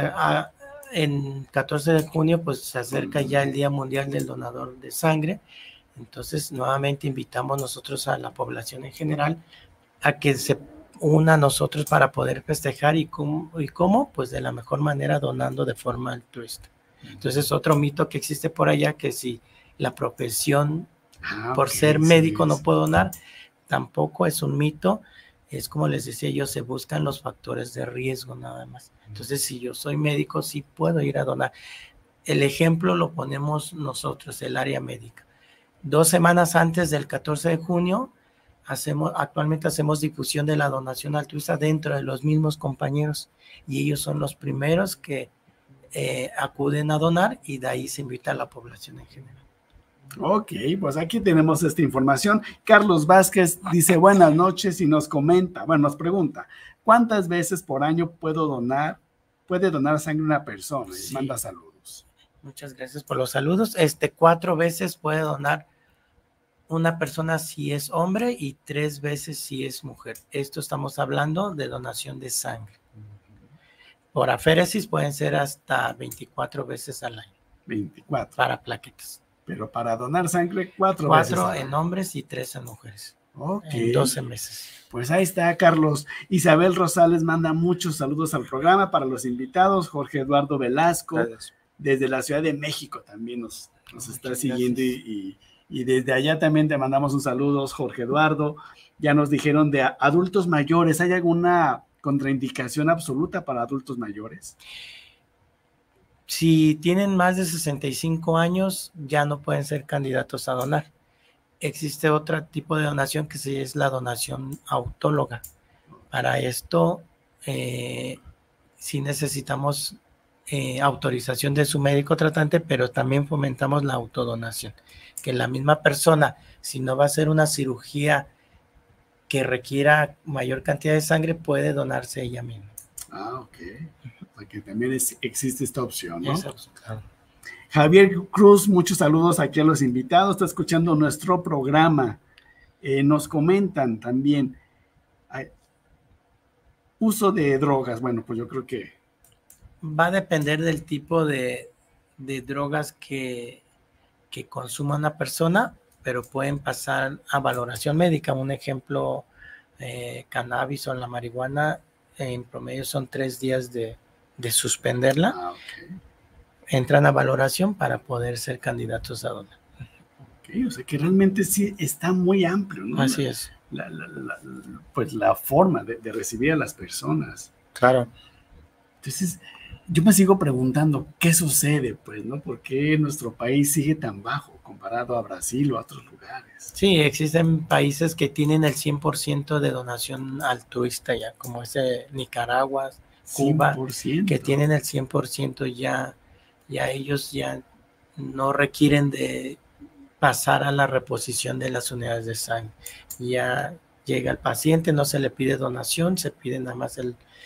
Speaker 3: en 14 de junio, pues se acerca ya el Día Mundial del Donador de Sangre. Entonces, nuevamente invitamos nosotros a la población en general a que se una a nosotros para poder festejar y cómo, pues de la mejor manera donando de forma altruista. Entonces, otro mito que existe por allá, que si la profesión por ser médico no puedo donar, tampoco es un mito. Es como les decía yo, se buscan los factores de riesgo nada más. Entonces, si yo soy médico, sí puedo ir a donar. El ejemplo lo ponemos nosotros, el área médica. 2 semanas antes del 14 de junio, actualmente hacemos difusión de la donación altruista dentro de los mismos compañeros y ellos son los primeros que acuden a donar y de ahí se invita a la población en general.
Speaker 2: Ok, pues aquí tenemos esta información. Carlos Vázquez dice buenas noches y nos comenta, nos pregunta, ¿cuántas veces por año puede donar sangre una persona? Y manda saludos.
Speaker 3: Muchas gracias por los saludos. 4 veces puede donar una persona si es hombre y 3 veces si es mujer. Esto estamos hablando de donación de sangre. Por aféresis pueden ser hasta 24 veces al año.
Speaker 2: 24.
Speaker 3: Para plaquetas.
Speaker 2: Pero para donar sangre, 4 veces.
Speaker 3: 4 en hombres y 3 en mujeres.
Speaker 2: Ok.
Speaker 3: En 12 meses.
Speaker 2: Pues ahí está, Carlos. Isabel Rosales manda muchos saludos al programa para los invitados. Jorge Eduardo Velasco,
Speaker 4: Gracias.
Speaker 2: Desde la Ciudad de México también nos está siguiendo y desde allá también te mandamos un saludo, Jorge Eduardo. Ya nos dijeron de adultos mayores, ¿hay alguna contraindicación absoluta para adultos mayores?
Speaker 3: Si tienen más de 65 años, ya no pueden ser candidatos a donar. Existe otro tipo de donación que es la donación autóloga. Para esto, sí necesitamos autorización de su médico tratante, pero también fomentamos la autodonación. Que la misma persona, si no va a hacer una cirugía que requiera mayor cantidad de sangre, puede donarse ella misma.
Speaker 2: Ah, ok. Porque también existe esta opción, ¿no?
Speaker 3: Claro.
Speaker 2: Javier Cruz, muchos saludos aquí a los invitados, está escuchando nuestro programa. Nos comentan también, uso de drogas, bueno, pues yo creo que...
Speaker 3: Va a depender del tipo de drogas que consuma una persona, pero pueden pasar a valoración médica. Un ejemplo, cannabis o la marihuana, en promedio son 3 días de suspenderla.
Speaker 2: Okay.
Speaker 3: Entran a valoración para poder ser candidatos a donar.
Speaker 2: Okay, o sea que realmente sí está muy amplio, ¿no?
Speaker 3: Así es.
Speaker 2: Pues la forma de recibir a las personas.
Speaker 4: Claro.
Speaker 2: Entonces, yo me sigo preguntando, ¿qué sucede? Pues, ¿no? ¿Por qué nuestro país sigue tan bajo comparado a Brasil o a otros lugares?
Speaker 3: Sí, existen países que tienen el 100% de donación altruista ya, como Nicaragua, Cuba, 100%. Que tienen el 100% ya ellos ya no requieren de pasar a la reposición de las unidades de sangre. Ya llega el paciente, no se le pide donación, se pide nada más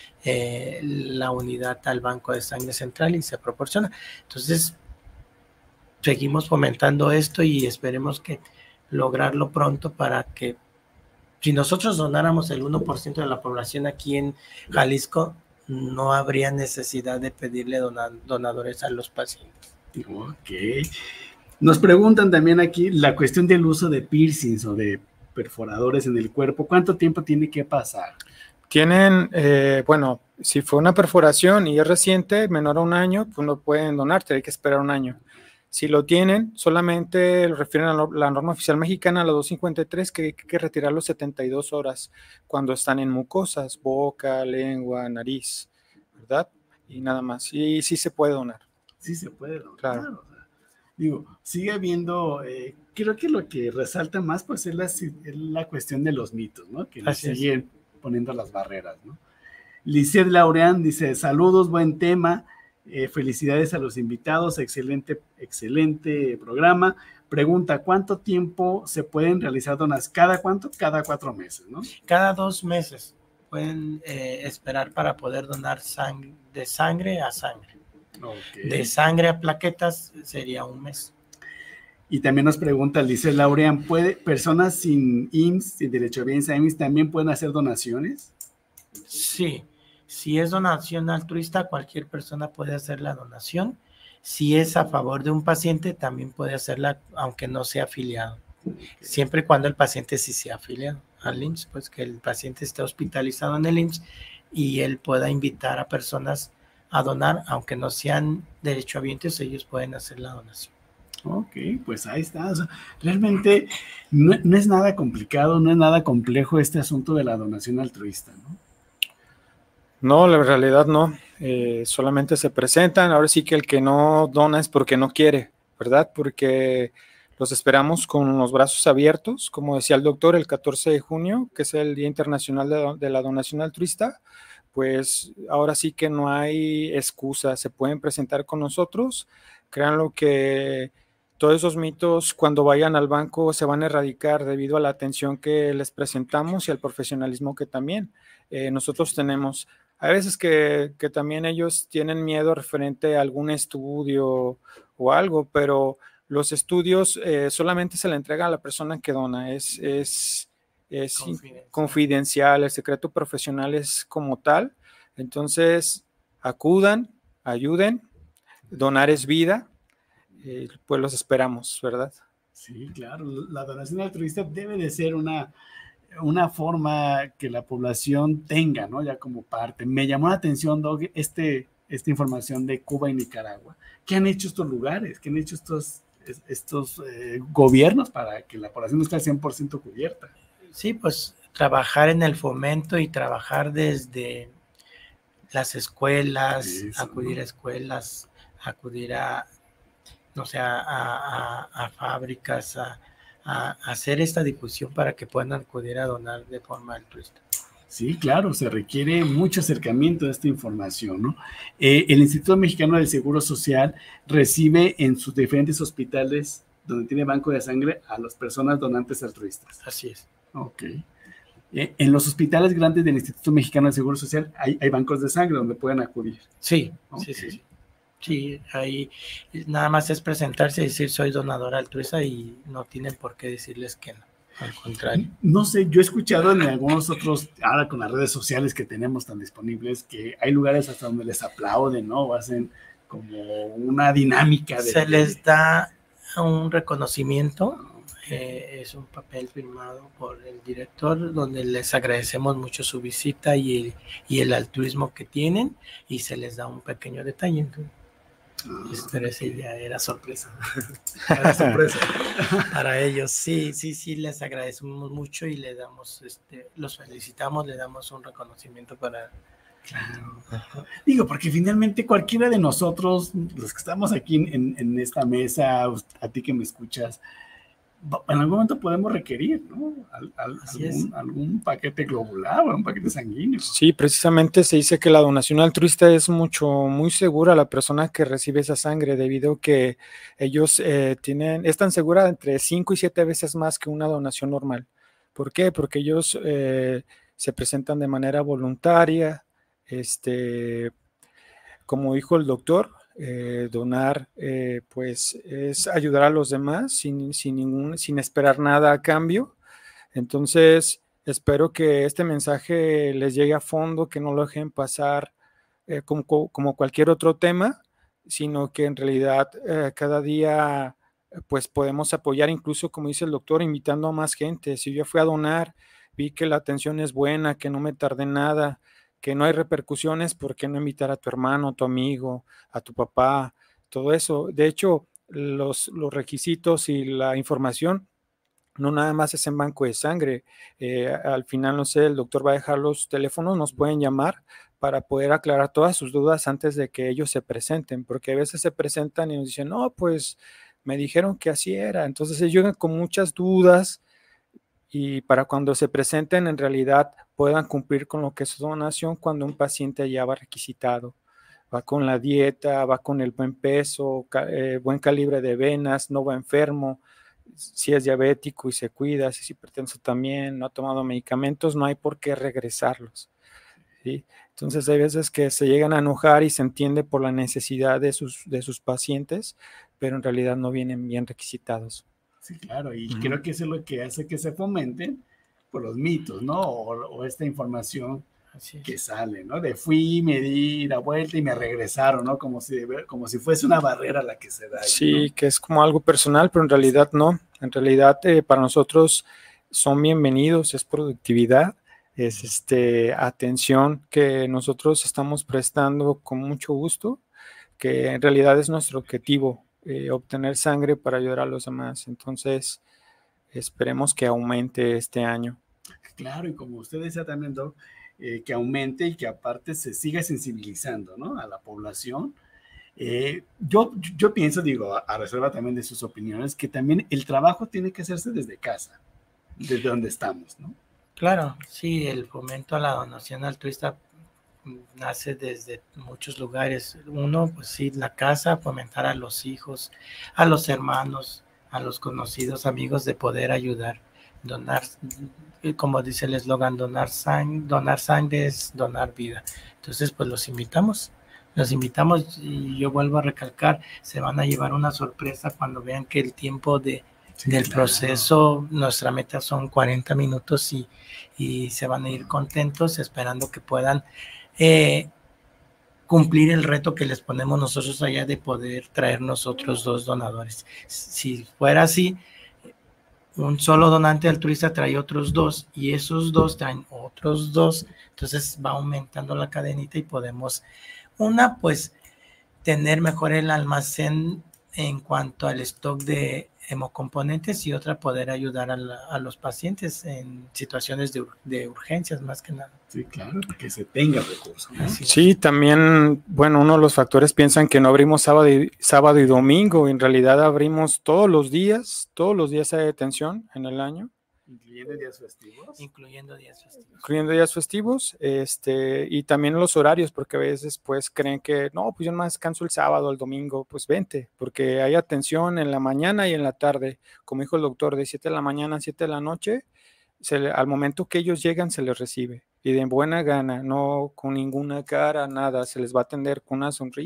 Speaker 3: la unidad al banco de sangre central y se proporciona. Entonces, seguimos fomentando esto y esperemos que lograrlo pronto para que si nosotros donáramos el 1% de la población aquí en Jalisco, no habría necesidad de pedirle donadores a los pacientes.
Speaker 2: Ok. Nos preguntan también aquí la cuestión del uso de piercings o de perforadores en el cuerpo. ¿Cuánto tiempo tiene que pasar?
Speaker 4: Tienen, bueno, si fue una perforación y es reciente, menor a 1 año, pues no pueden donarte, hay que esperar 1 año. Si lo tienen, solamente lo refieren a la norma oficial mexicana, la 253, que hay que retirarlo 72 horas cuando están en mucosas, boca, lengua, nariz, ¿verdad? Y nada más. Y sí se puede donar.
Speaker 2: Sí se puede donar.
Speaker 4: Claro.
Speaker 2: Digo, sigue habiendo, creo que lo que resalta más pues es la cuestión de los mitos, ¿no? Que nos siguen poniendo las barreras, ¿no? Lizeth Laureán dice, saludos, buen tema, felicidades a los invitados, excelente programa. Pregunta, ¿cuánto tiempo se pueden realizar donas? ¿Cada cuánto? Cada 4 meses, ¿no?
Speaker 3: Cada 2 meses pueden esperar para poder donar de sangre a sangre. Okay. De sangre a plaquetas sería 1 mes.
Speaker 2: Y también nos pregunta, dice Laurean, ¿personas sin IMSS, sin derecho a bienes a IMSS, también pueden hacer donaciones?
Speaker 3: Sí, si es donación altruista, cualquier persona puede hacer la donación. Si es a favor de un paciente, también puede hacerla, aunque no sea afiliado. Okay. Siempre y cuando el paciente sí sea afiliado al IMSS, pues que el paciente esté hospitalizado en el IMSS y él pueda invitar a personas a donar, aunque no sean derechohabientes, ellos pueden hacer la donación.
Speaker 2: Ok, pues ahí está. O sea, realmente no es nada complicado, no es nada complejo este asunto de la donación altruista, ¿no?
Speaker 4: No, la realidad no. Solamente se presentan. Ahora sí que el que no dona es porque no quiere, ¿verdad? Porque los esperamos con los brazos abiertos, como decía el doctor, el 14 de junio, que es el Día Internacional de la Donación Altruista. Pues ahora sí que no hay excusa, se pueden presentar con nosotros. Créanlo que todos esos mitos cuando vayan al banco se van a erradicar debido a la atención que les presentamos y al profesionalismo que también nosotros tenemos. Hay veces que también ellos tienen miedo referente a algún estudio o algo, pero los estudios solamente se le entrega a la persona que dona, es confidencial, el secreto profesional es como tal. Entonces, acudan, ayuden, donar es vida, pues los esperamos, ¿verdad?
Speaker 2: Sí, claro, la donación altruista debe de ser una forma que la población tenga, ¿no? Ya como parte. Me llamó la atención, Doug, esta información de Cuba y Nicaragua. ¿Qué han hecho estos lugares? ¿Qué han hecho estos gobiernos para que la población esté al 100% cubierta?
Speaker 3: Sí, pues trabajar en el fomento y trabajar desde las escuelas, eso, acudir a escuelas, acudir a, no sé, a fábricas, a hacer esta difusión para que puedan acudir a donar de forma altruista.
Speaker 2: Sí, claro, se requiere mucho acercamiento de esta información, ¿no? El Instituto Mexicano del Seguro Social recibe en sus diferentes hospitales donde tiene banco de sangre a las personas donantes altruistas.
Speaker 3: Así es.
Speaker 2: Ok. En los hospitales grandes del Instituto Mexicano del Seguro Social hay bancos de sangre donde pueden acudir.
Speaker 3: Sí,
Speaker 2: okay.
Speaker 3: Sí. Sí, ahí nada más es presentarse y decir soy donadora altruista y no tienen por qué decirles que no, al contrario.
Speaker 2: No sé, yo he escuchado en algunos otros, ahora con las redes sociales que tenemos tan disponibles, que hay lugares hasta donde les aplauden, ¿no? O hacen como una dinámica de...
Speaker 3: Se les da un reconocimiento, es un papel firmado por el director donde les agradecemos mucho su visita y el altruismo que tienen y se les da un pequeño detalle. Entonces, pero ese ya era sorpresa.
Speaker 2: Era sorpresa.
Speaker 3: Para ellos, sí, les agradecemos mucho y le damos, los felicitamos, le damos un reconocimiento para...
Speaker 2: Claro. Digo, porque finalmente cualquiera de nosotros, los que estamos aquí en esta mesa, a ti que me escuchas, en algún momento podemos requerir, ¿no? Algún paquete globular o un paquete sanguíneo.
Speaker 4: Sí, precisamente se dice que la donación altruista es muy segura a la persona que recibe esa sangre, debido a que ellos es tan segura entre 5 y 7 veces más que una donación normal. ¿Por qué? Porque ellos se presentan de manera voluntaria, como dijo el doctor, donar pues es ayudar a los demás sin esperar nada a cambio. Entonces, espero que este mensaje les llegue a fondo, que no lo dejen pasar como cualquier otro tema, sino que en realidad cada día pues podemos apoyar, incluso como dice el doctor, invitando a más gente. Si yo fui a donar, vi que la atención es buena, que no me tardé nada, que no hay repercusiones, ¿por qué no invitar a tu hermano, a tu amigo, a tu papá? Todo eso. De hecho, los requisitos y la información no nada más es en banco de sangre. Al final, no sé, el doctor va a dejar los teléfonos, nos pueden llamar para poder aclarar todas sus dudas antes de que ellos se presenten, porque a veces se presentan y nos dicen, no, pues me dijeron que así era. Entonces ellos llegan con muchas dudas y para cuando se presenten en realidad puedan cumplir con lo que es su donación cuando un paciente ya va requisitado. Va con la dieta, va con el buen peso, buen calibre de venas, no va enfermo. Si es diabético y se cuida, si es hipertenso también, no ha tomado medicamentos, no hay por qué regresarlos, ¿sí? Entonces hay veces que se llegan a enojar y se entiende por la necesidad de sus pacientes, pero en realidad no vienen bien requisitados.
Speaker 2: Sí, claro, y creo que eso es lo que hace que se fomenten por los mitos, ¿no? O esta información que sale, ¿no? De fui, me di la vuelta y me regresaron, ¿no? Como si fuese una barrera la que se da.
Speaker 4: Sí,
Speaker 2: ¿no?
Speaker 4: que es como algo personal, pero en realidad no. En realidad para nosotros son bienvenidos, es productividad, es atención que nosotros estamos prestando con mucho gusto, que en realidad es nuestro objetivo, obtener sangre para ayudar a los demás. Entonces, esperemos que aumente este año.
Speaker 2: Claro, y como usted decía también, Doc, que aumente y que aparte se siga sensibilizando, ¿no? A la población. Yo pienso, digo, a reserva también de sus opiniones, que también el trabajo tiene que hacerse desde casa, desde donde estamos, ¿no?
Speaker 3: Claro, sí, el fomento a la donación altruista nace desde muchos lugares. Uno, pues sí, la casa, fomentar a los hijos, a los hermanos, a los conocidos, amigos, de poder ayudar, donar, como dice el eslogan, donar sangre es donar vida. Entonces, pues los invitamos y yo vuelvo a recalcar, se van a llevar una sorpresa cuando vean que el tiempo del proceso, nuestra meta son 40 minutos y se van a ir contentos esperando que puedan cumplir el reto que les ponemos nosotros allá de poder traer nosotros 2 donadores. Si fuera así, un solo donante altruista trae otros 2 y esos 2 traen otros 2, entonces va aumentando la cadenita y podemos, pues tener mejor el almacén en cuanto al stock de hemocomponentes y otra poder ayudar a los pacientes en situaciones de urgencias más que nada.
Speaker 2: Sí, claro, que se tenga recursos, ¿no?
Speaker 4: Sí, también, bueno, uno de los factores piensan que no abrimos sábado y domingo, en realidad abrimos todos los días hay atención en el año.
Speaker 2: ¿Incluyendo días festivos?
Speaker 3: Incluyendo días
Speaker 4: festivos, y también los horarios, porque a veces pues creen que, no, pues yo no más descanso el sábado, el domingo, pues vente, porque hay atención en la mañana y en la tarde, como dijo el doctor, de 7 de la mañana a 7 de la noche, al momento que ellos llegan se les recibe, y de buena gana, no con ninguna cara, nada, se les va a atender con una sonrisa,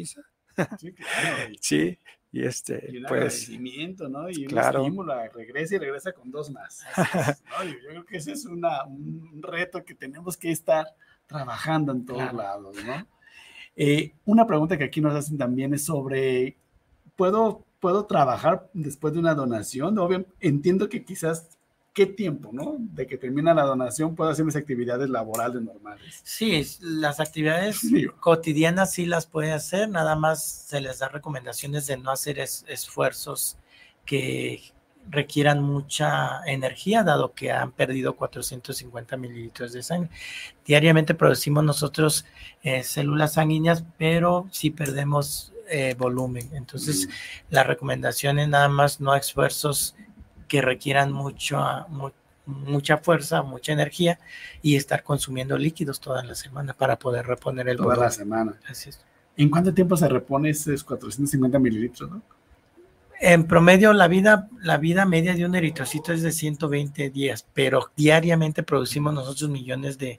Speaker 2: Sí, claro.
Speaker 4: Sí, y
Speaker 2: Y un
Speaker 4: pues,
Speaker 2: agradecimiento, ¿no? Y un
Speaker 4: claro.
Speaker 2: estímulo, regresa y regresa con 2 más. Así es, ¿no? Yo creo que ese es un reto que tenemos que estar trabajando en todos lados, ¿no? Una pregunta que aquí nos hacen también es sobre, ¿puedo trabajar después de una donación? Obviamente, entiendo que quizás, ¿qué tiempo, no? De que termina la donación, puedo hacer mis actividades laborales normales.
Speaker 3: Sí, las actividades
Speaker 2: Digo,
Speaker 3: cotidianas sí las puede hacer, nada más se les da recomendaciones de no hacer esfuerzos que requieran mucha energía, dado que han perdido 450 mililitros de sangre. Diariamente producimos nosotros células sanguíneas, pero sí perdemos volumen. Entonces, la recomendación es nada más no esfuerzos que requieran mucha fuerza, mucha energía y estar consumiendo líquidos toda la semana para poder reponer el volumen.
Speaker 2: Toda la semana.
Speaker 3: Así es.
Speaker 2: ¿En cuánto tiempo se repone esos 450 mililitros, no?
Speaker 3: En promedio, la vida media de un eritrocito es de 120 días, pero diariamente producimos nosotros millones de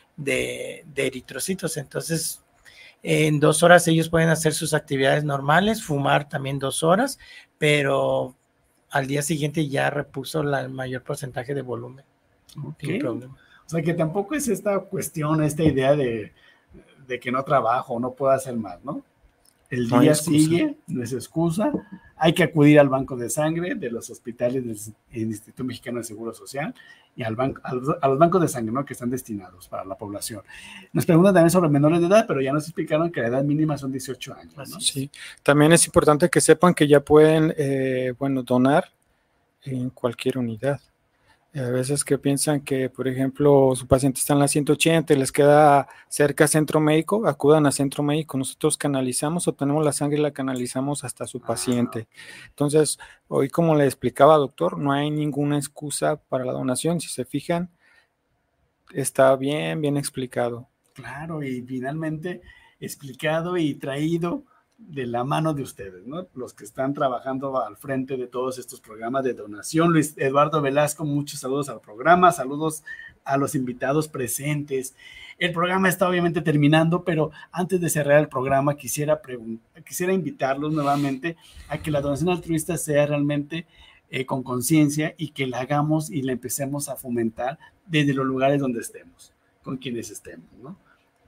Speaker 3: eritrocitos. Entonces, en 2 horas ellos pueden hacer sus actividades normales, fumar también 2 horas, pero al día siguiente ya repuso el mayor porcentaje de volumen.
Speaker 2: Okay.
Speaker 3: Sin problema.
Speaker 2: O sea, que tampoco es esta cuestión, esta idea de que no trabajo, no puedo hacer más, ¿no? El día sigue, no es excusa. Hay que acudir al banco de sangre de los hospitales del Instituto Mexicano de Seguro Social y a los bancos de sangre, ¿no? Que están destinados para la población. Nos preguntan también sobre menores de edad, pero ya nos explicaron que la edad mínima son 18 años, ¿no?
Speaker 4: Sí, también es importante que sepan que ya pueden, donar en cualquier unidad. A veces que piensan que, por ejemplo, su paciente está en la 180 y les queda cerca centro médico, acudan a centro médico. Nosotros canalizamos, obtenemos la sangre y la canalizamos hasta su paciente. Entonces, hoy, como le explicaba, doctor, no hay ninguna excusa para la donación. Si se fijan, está bien explicado.
Speaker 2: Claro, y finalmente explicado y traído de la mano de ustedes, ¿no? Los que están trabajando al frente de todos estos programas de donación. Luis Eduardo Velasco, muchos saludos al programa, saludos a los invitados presentes. El programa está obviamente terminando, pero antes de cerrar el programa quisiera invitarlos nuevamente a que la donación altruista sea realmente con conciencia y que la hagamos y la empecemos a fomentar desde los lugares donde estemos, con quienes estemos, ¿no?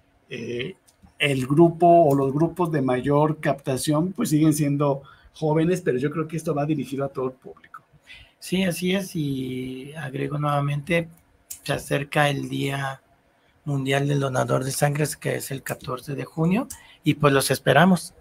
Speaker 2: El grupo o los grupos de mayor captación pues siguen siendo jóvenes, pero yo creo que esto va dirigido a todo el público.
Speaker 3: Sí, así es, y agrego nuevamente, se acerca el Día Mundial del Donador de Sangre, que es el 14 de junio, y pues los esperamos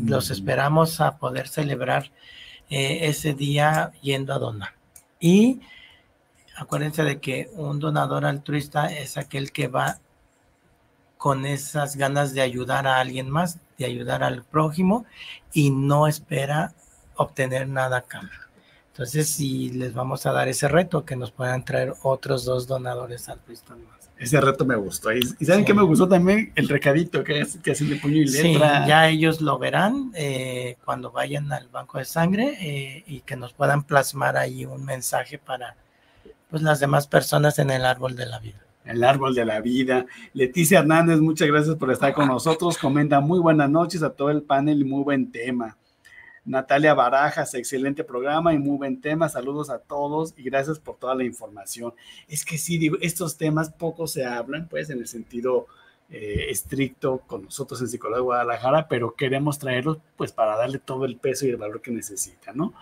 Speaker 3: a poder celebrar ese día yendo a donar. Y acuérdense de que un donador altruista es aquel que va con esas ganas de ayudar a alguien más, de ayudar al prójimo y no espera obtener nada a cambio. Entonces, sí, les vamos a dar ese reto, que nos puedan traer otros 2 donadores altruistas más.
Speaker 2: Ese reto me gustó. ¿Y saben qué me gustó también? El recadito que hacen de puño y letra.
Speaker 3: Sí, ya ellos lo verán cuando vayan al banco de sangre y que nos puedan plasmar ahí un mensaje para pues, las demás personas en el árbol de la vida.
Speaker 2: El árbol de la vida. Leticia Hernández, muchas gracias por estar con nosotros. Comenta muy buenas noches a todo el panel y muy buen tema. Natalia Barajas, excelente programa y muy buen tema. Saludos a todos y gracias por toda la información. Es que sí, digo, estos temas poco se hablan, pues, en el sentido estricto con nosotros en Psicología de Guadalajara, pero queremos traerlos, pues, para darle todo el peso y el valor que necesita, ¿no?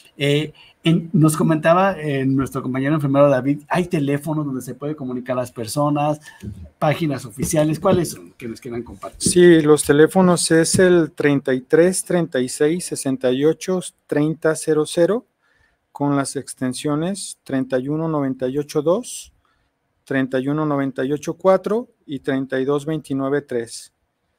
Speaker 2: Nos comentaba nuestro compañero enfermero David, hay teléfonos donde se puede comunicar a las personas, páginas oficiales, ¿cuáles son que nos quieran compartir?
Speaker 4: Sí, los teléfonos es el 33 36 68 30 00 con las extensiones 31 98 2, 31 98 4 y 32 29 3.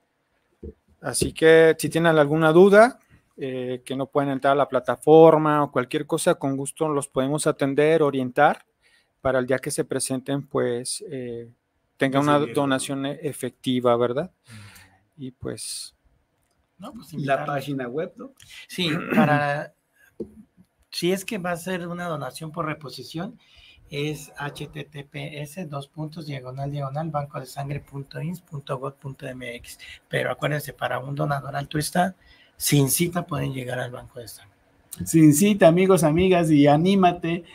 Speaker 4: Así que si tienen alguna duda, que no pueden entrar a la plataforma o cualquier cosa, con gusto los podemos atender, orientar, para el día que se presenten, pues tenga una donación efectiva, ¿verdad? Y pues...
Speaker 2: No, pues la página web, ¿no?
Speaker 3: Sí, si es que va a ser una donación por reposición, es https://bancodesangre.ins.gov.mx. Pero acuérdense, para un donador altruista, sin cita pueden llegar al banco de sangre.
Speaker 2: Sin cita, amigos, amigas, y anímate,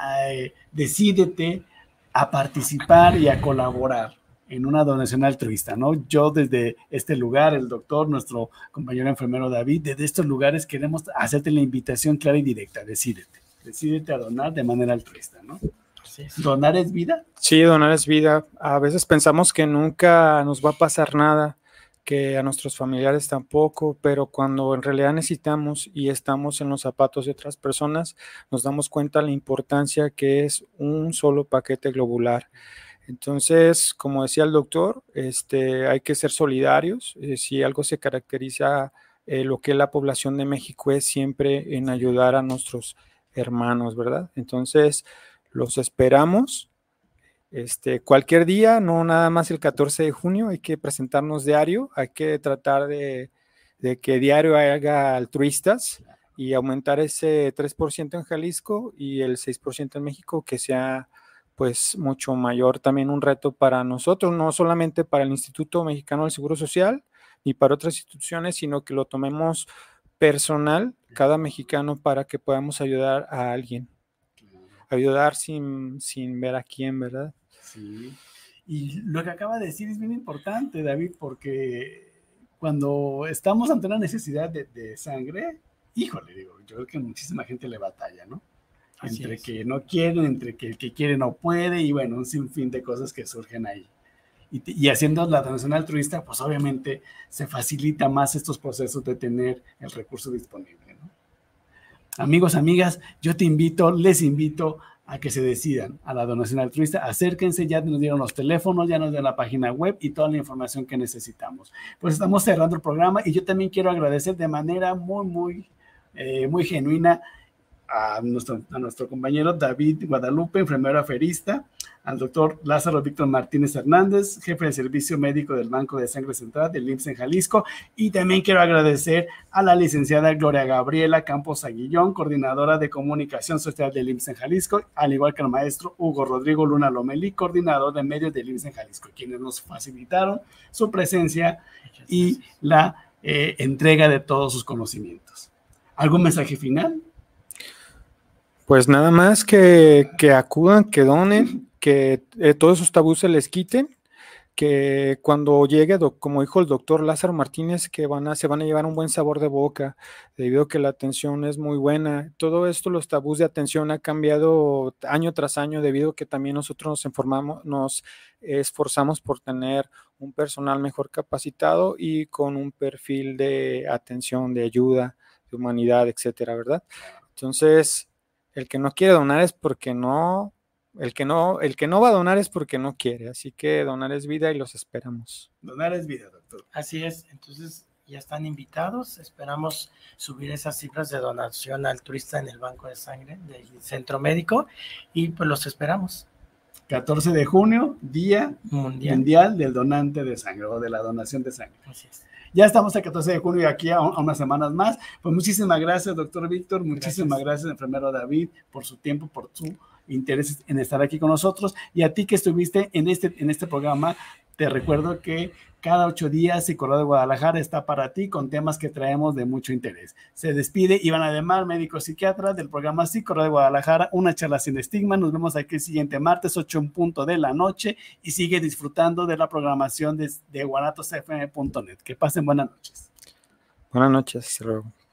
Speaker 2: decídete a participar y a colaborar en una donación altruista, ¿no? Yo desde este lugar, el doctor, nuestro compañero enfermero David, desde estos lugares queremos hacerte la invitación clara y directa, decídete a donar de manera altruista, ¿no? ¿Donar es vida?
Speaker 4: Sí, donar es vida. A veces pensamos que nunca nos va a pasar nada, que a nuestros familiares tampoco, pero cuando en realidad necesitamos y estamos en los zapatos de otras personas, nos damos cuenta de la importancia que es un solo paquete globular. Entonces, como decía el doctor, hay que ser solidarios. Si algo se caracteriza, lo que es la población de México es siempre en ayudar a nuestros hermanos, ¿verdad? Entonces, los esperamos cualquier día, no nada más el 14 de junio, hay que presentarnos diario, hay que tratar de que diario haga altruistas y aumentar ese 3% en Jalisco y el 6% en México, que sea pues mucho mayor también un reto para nosotros, no solamente para el Instituto Mexicano del Seguro Social ni para otras instituciones, sino que lo tomemos personal, cada mexicano, para que podamos ayudar a alguien. Ayudar sin ver a quién, ¿verdad?
Speaker 2: Sí. Y lo que acaba de decir es bien importante, David, porque cuando estamos ante una necesidad de sangre, híjole, digo, yo creo que muchísima gente le batalla, ¿no? Entre que no quieren, entre que el que quiere no puede, y bueno, un sinfín de cosas que surgen ahí. Y haciendo la donación altruista, pues obviamente se facilita más estos procesos de tener el recurso disponible, ¿no? Amigos, amigas, yo les invito a que se decidan a la donación altruista. Acérquense, ya nos dieron los teléfonos, ya nos dieron la página web y toda la información que necesitamos. Pues estamos cerrando el programa y yo también quiero agradecer de manera muy genuina a nuestro compañero David Guadalupe, enfermero aferista, al doctor Lázaro Víctor Martínez Hernández, jefe de servicio médico del Banco de Sangre Central del IMSS en Jalisco, y también quiero agradecer a la licenciada Gloria Gabriela Campos Aguillón, coordinadora de comunicación social del IMSS en Jalisco, al igual que al maestro Hugo Rodrigo Luna Lomelí, coordinador de medios del IMSS en Jalisco, quienes nos facilitaron su presencia y la entrega de todos sus conocimientos. ¿Algún mensaje final?
Speaker 4: Pues nada más que acudan, que donen, que todos esos tabús se les quiten, que cuando llegue, como dijo el doctor Lázaro Martínez, que se van a llevar un buen sabor de boca, debido a que la atención es muy buena. Todo esto, los tabús de atención ha cambiado año tras año, debido a que también nosotros nos esforzamos por tener un personal mejor capacitado y con un perfil de atención, de ayuda, de humanidad, etcétera, ¿verdad? Entonces, el que no quiere donar es porque no, el que no va a donar es porque no quiere, así que donar es vida y los esperamos.
Speaker 2: Donar es vida, doctor.
Speaker 3: Así es, entonces ya están invitados, esperamos subir esas cifras de donación altruista en el Banco de Sangre del Centro Médico y pues los esperamos.
Speaker 2: 14 de junio, Día Mundial del Donante de Sangre o de la donación de sangre. Así es. Ya estamos el 14 de junio y aquí a unas semanas más. Pues muchísimas gracias, doctor Víctor. Muchísimas gracias, enfermero David, por su tiempo, por su interés en estar aquí con nosotros. Y a ti que estuviste en este programa, te recuerdo que cada 8 días Psicorradio de Guadalajara está para ti con temas que traemos de mucho interés. Se despide Iván Ademar, médico psiquiatra del programa Psicorradio de Guadalajara, una charla sin estigma. Nos vemos aquí el siguiente martes, 8:00 p.m, y sigue disfrutando de la programación de guanatosfm.net. Que pasen buenas noches.
Speaker 4: Buenas noches, hasta luego.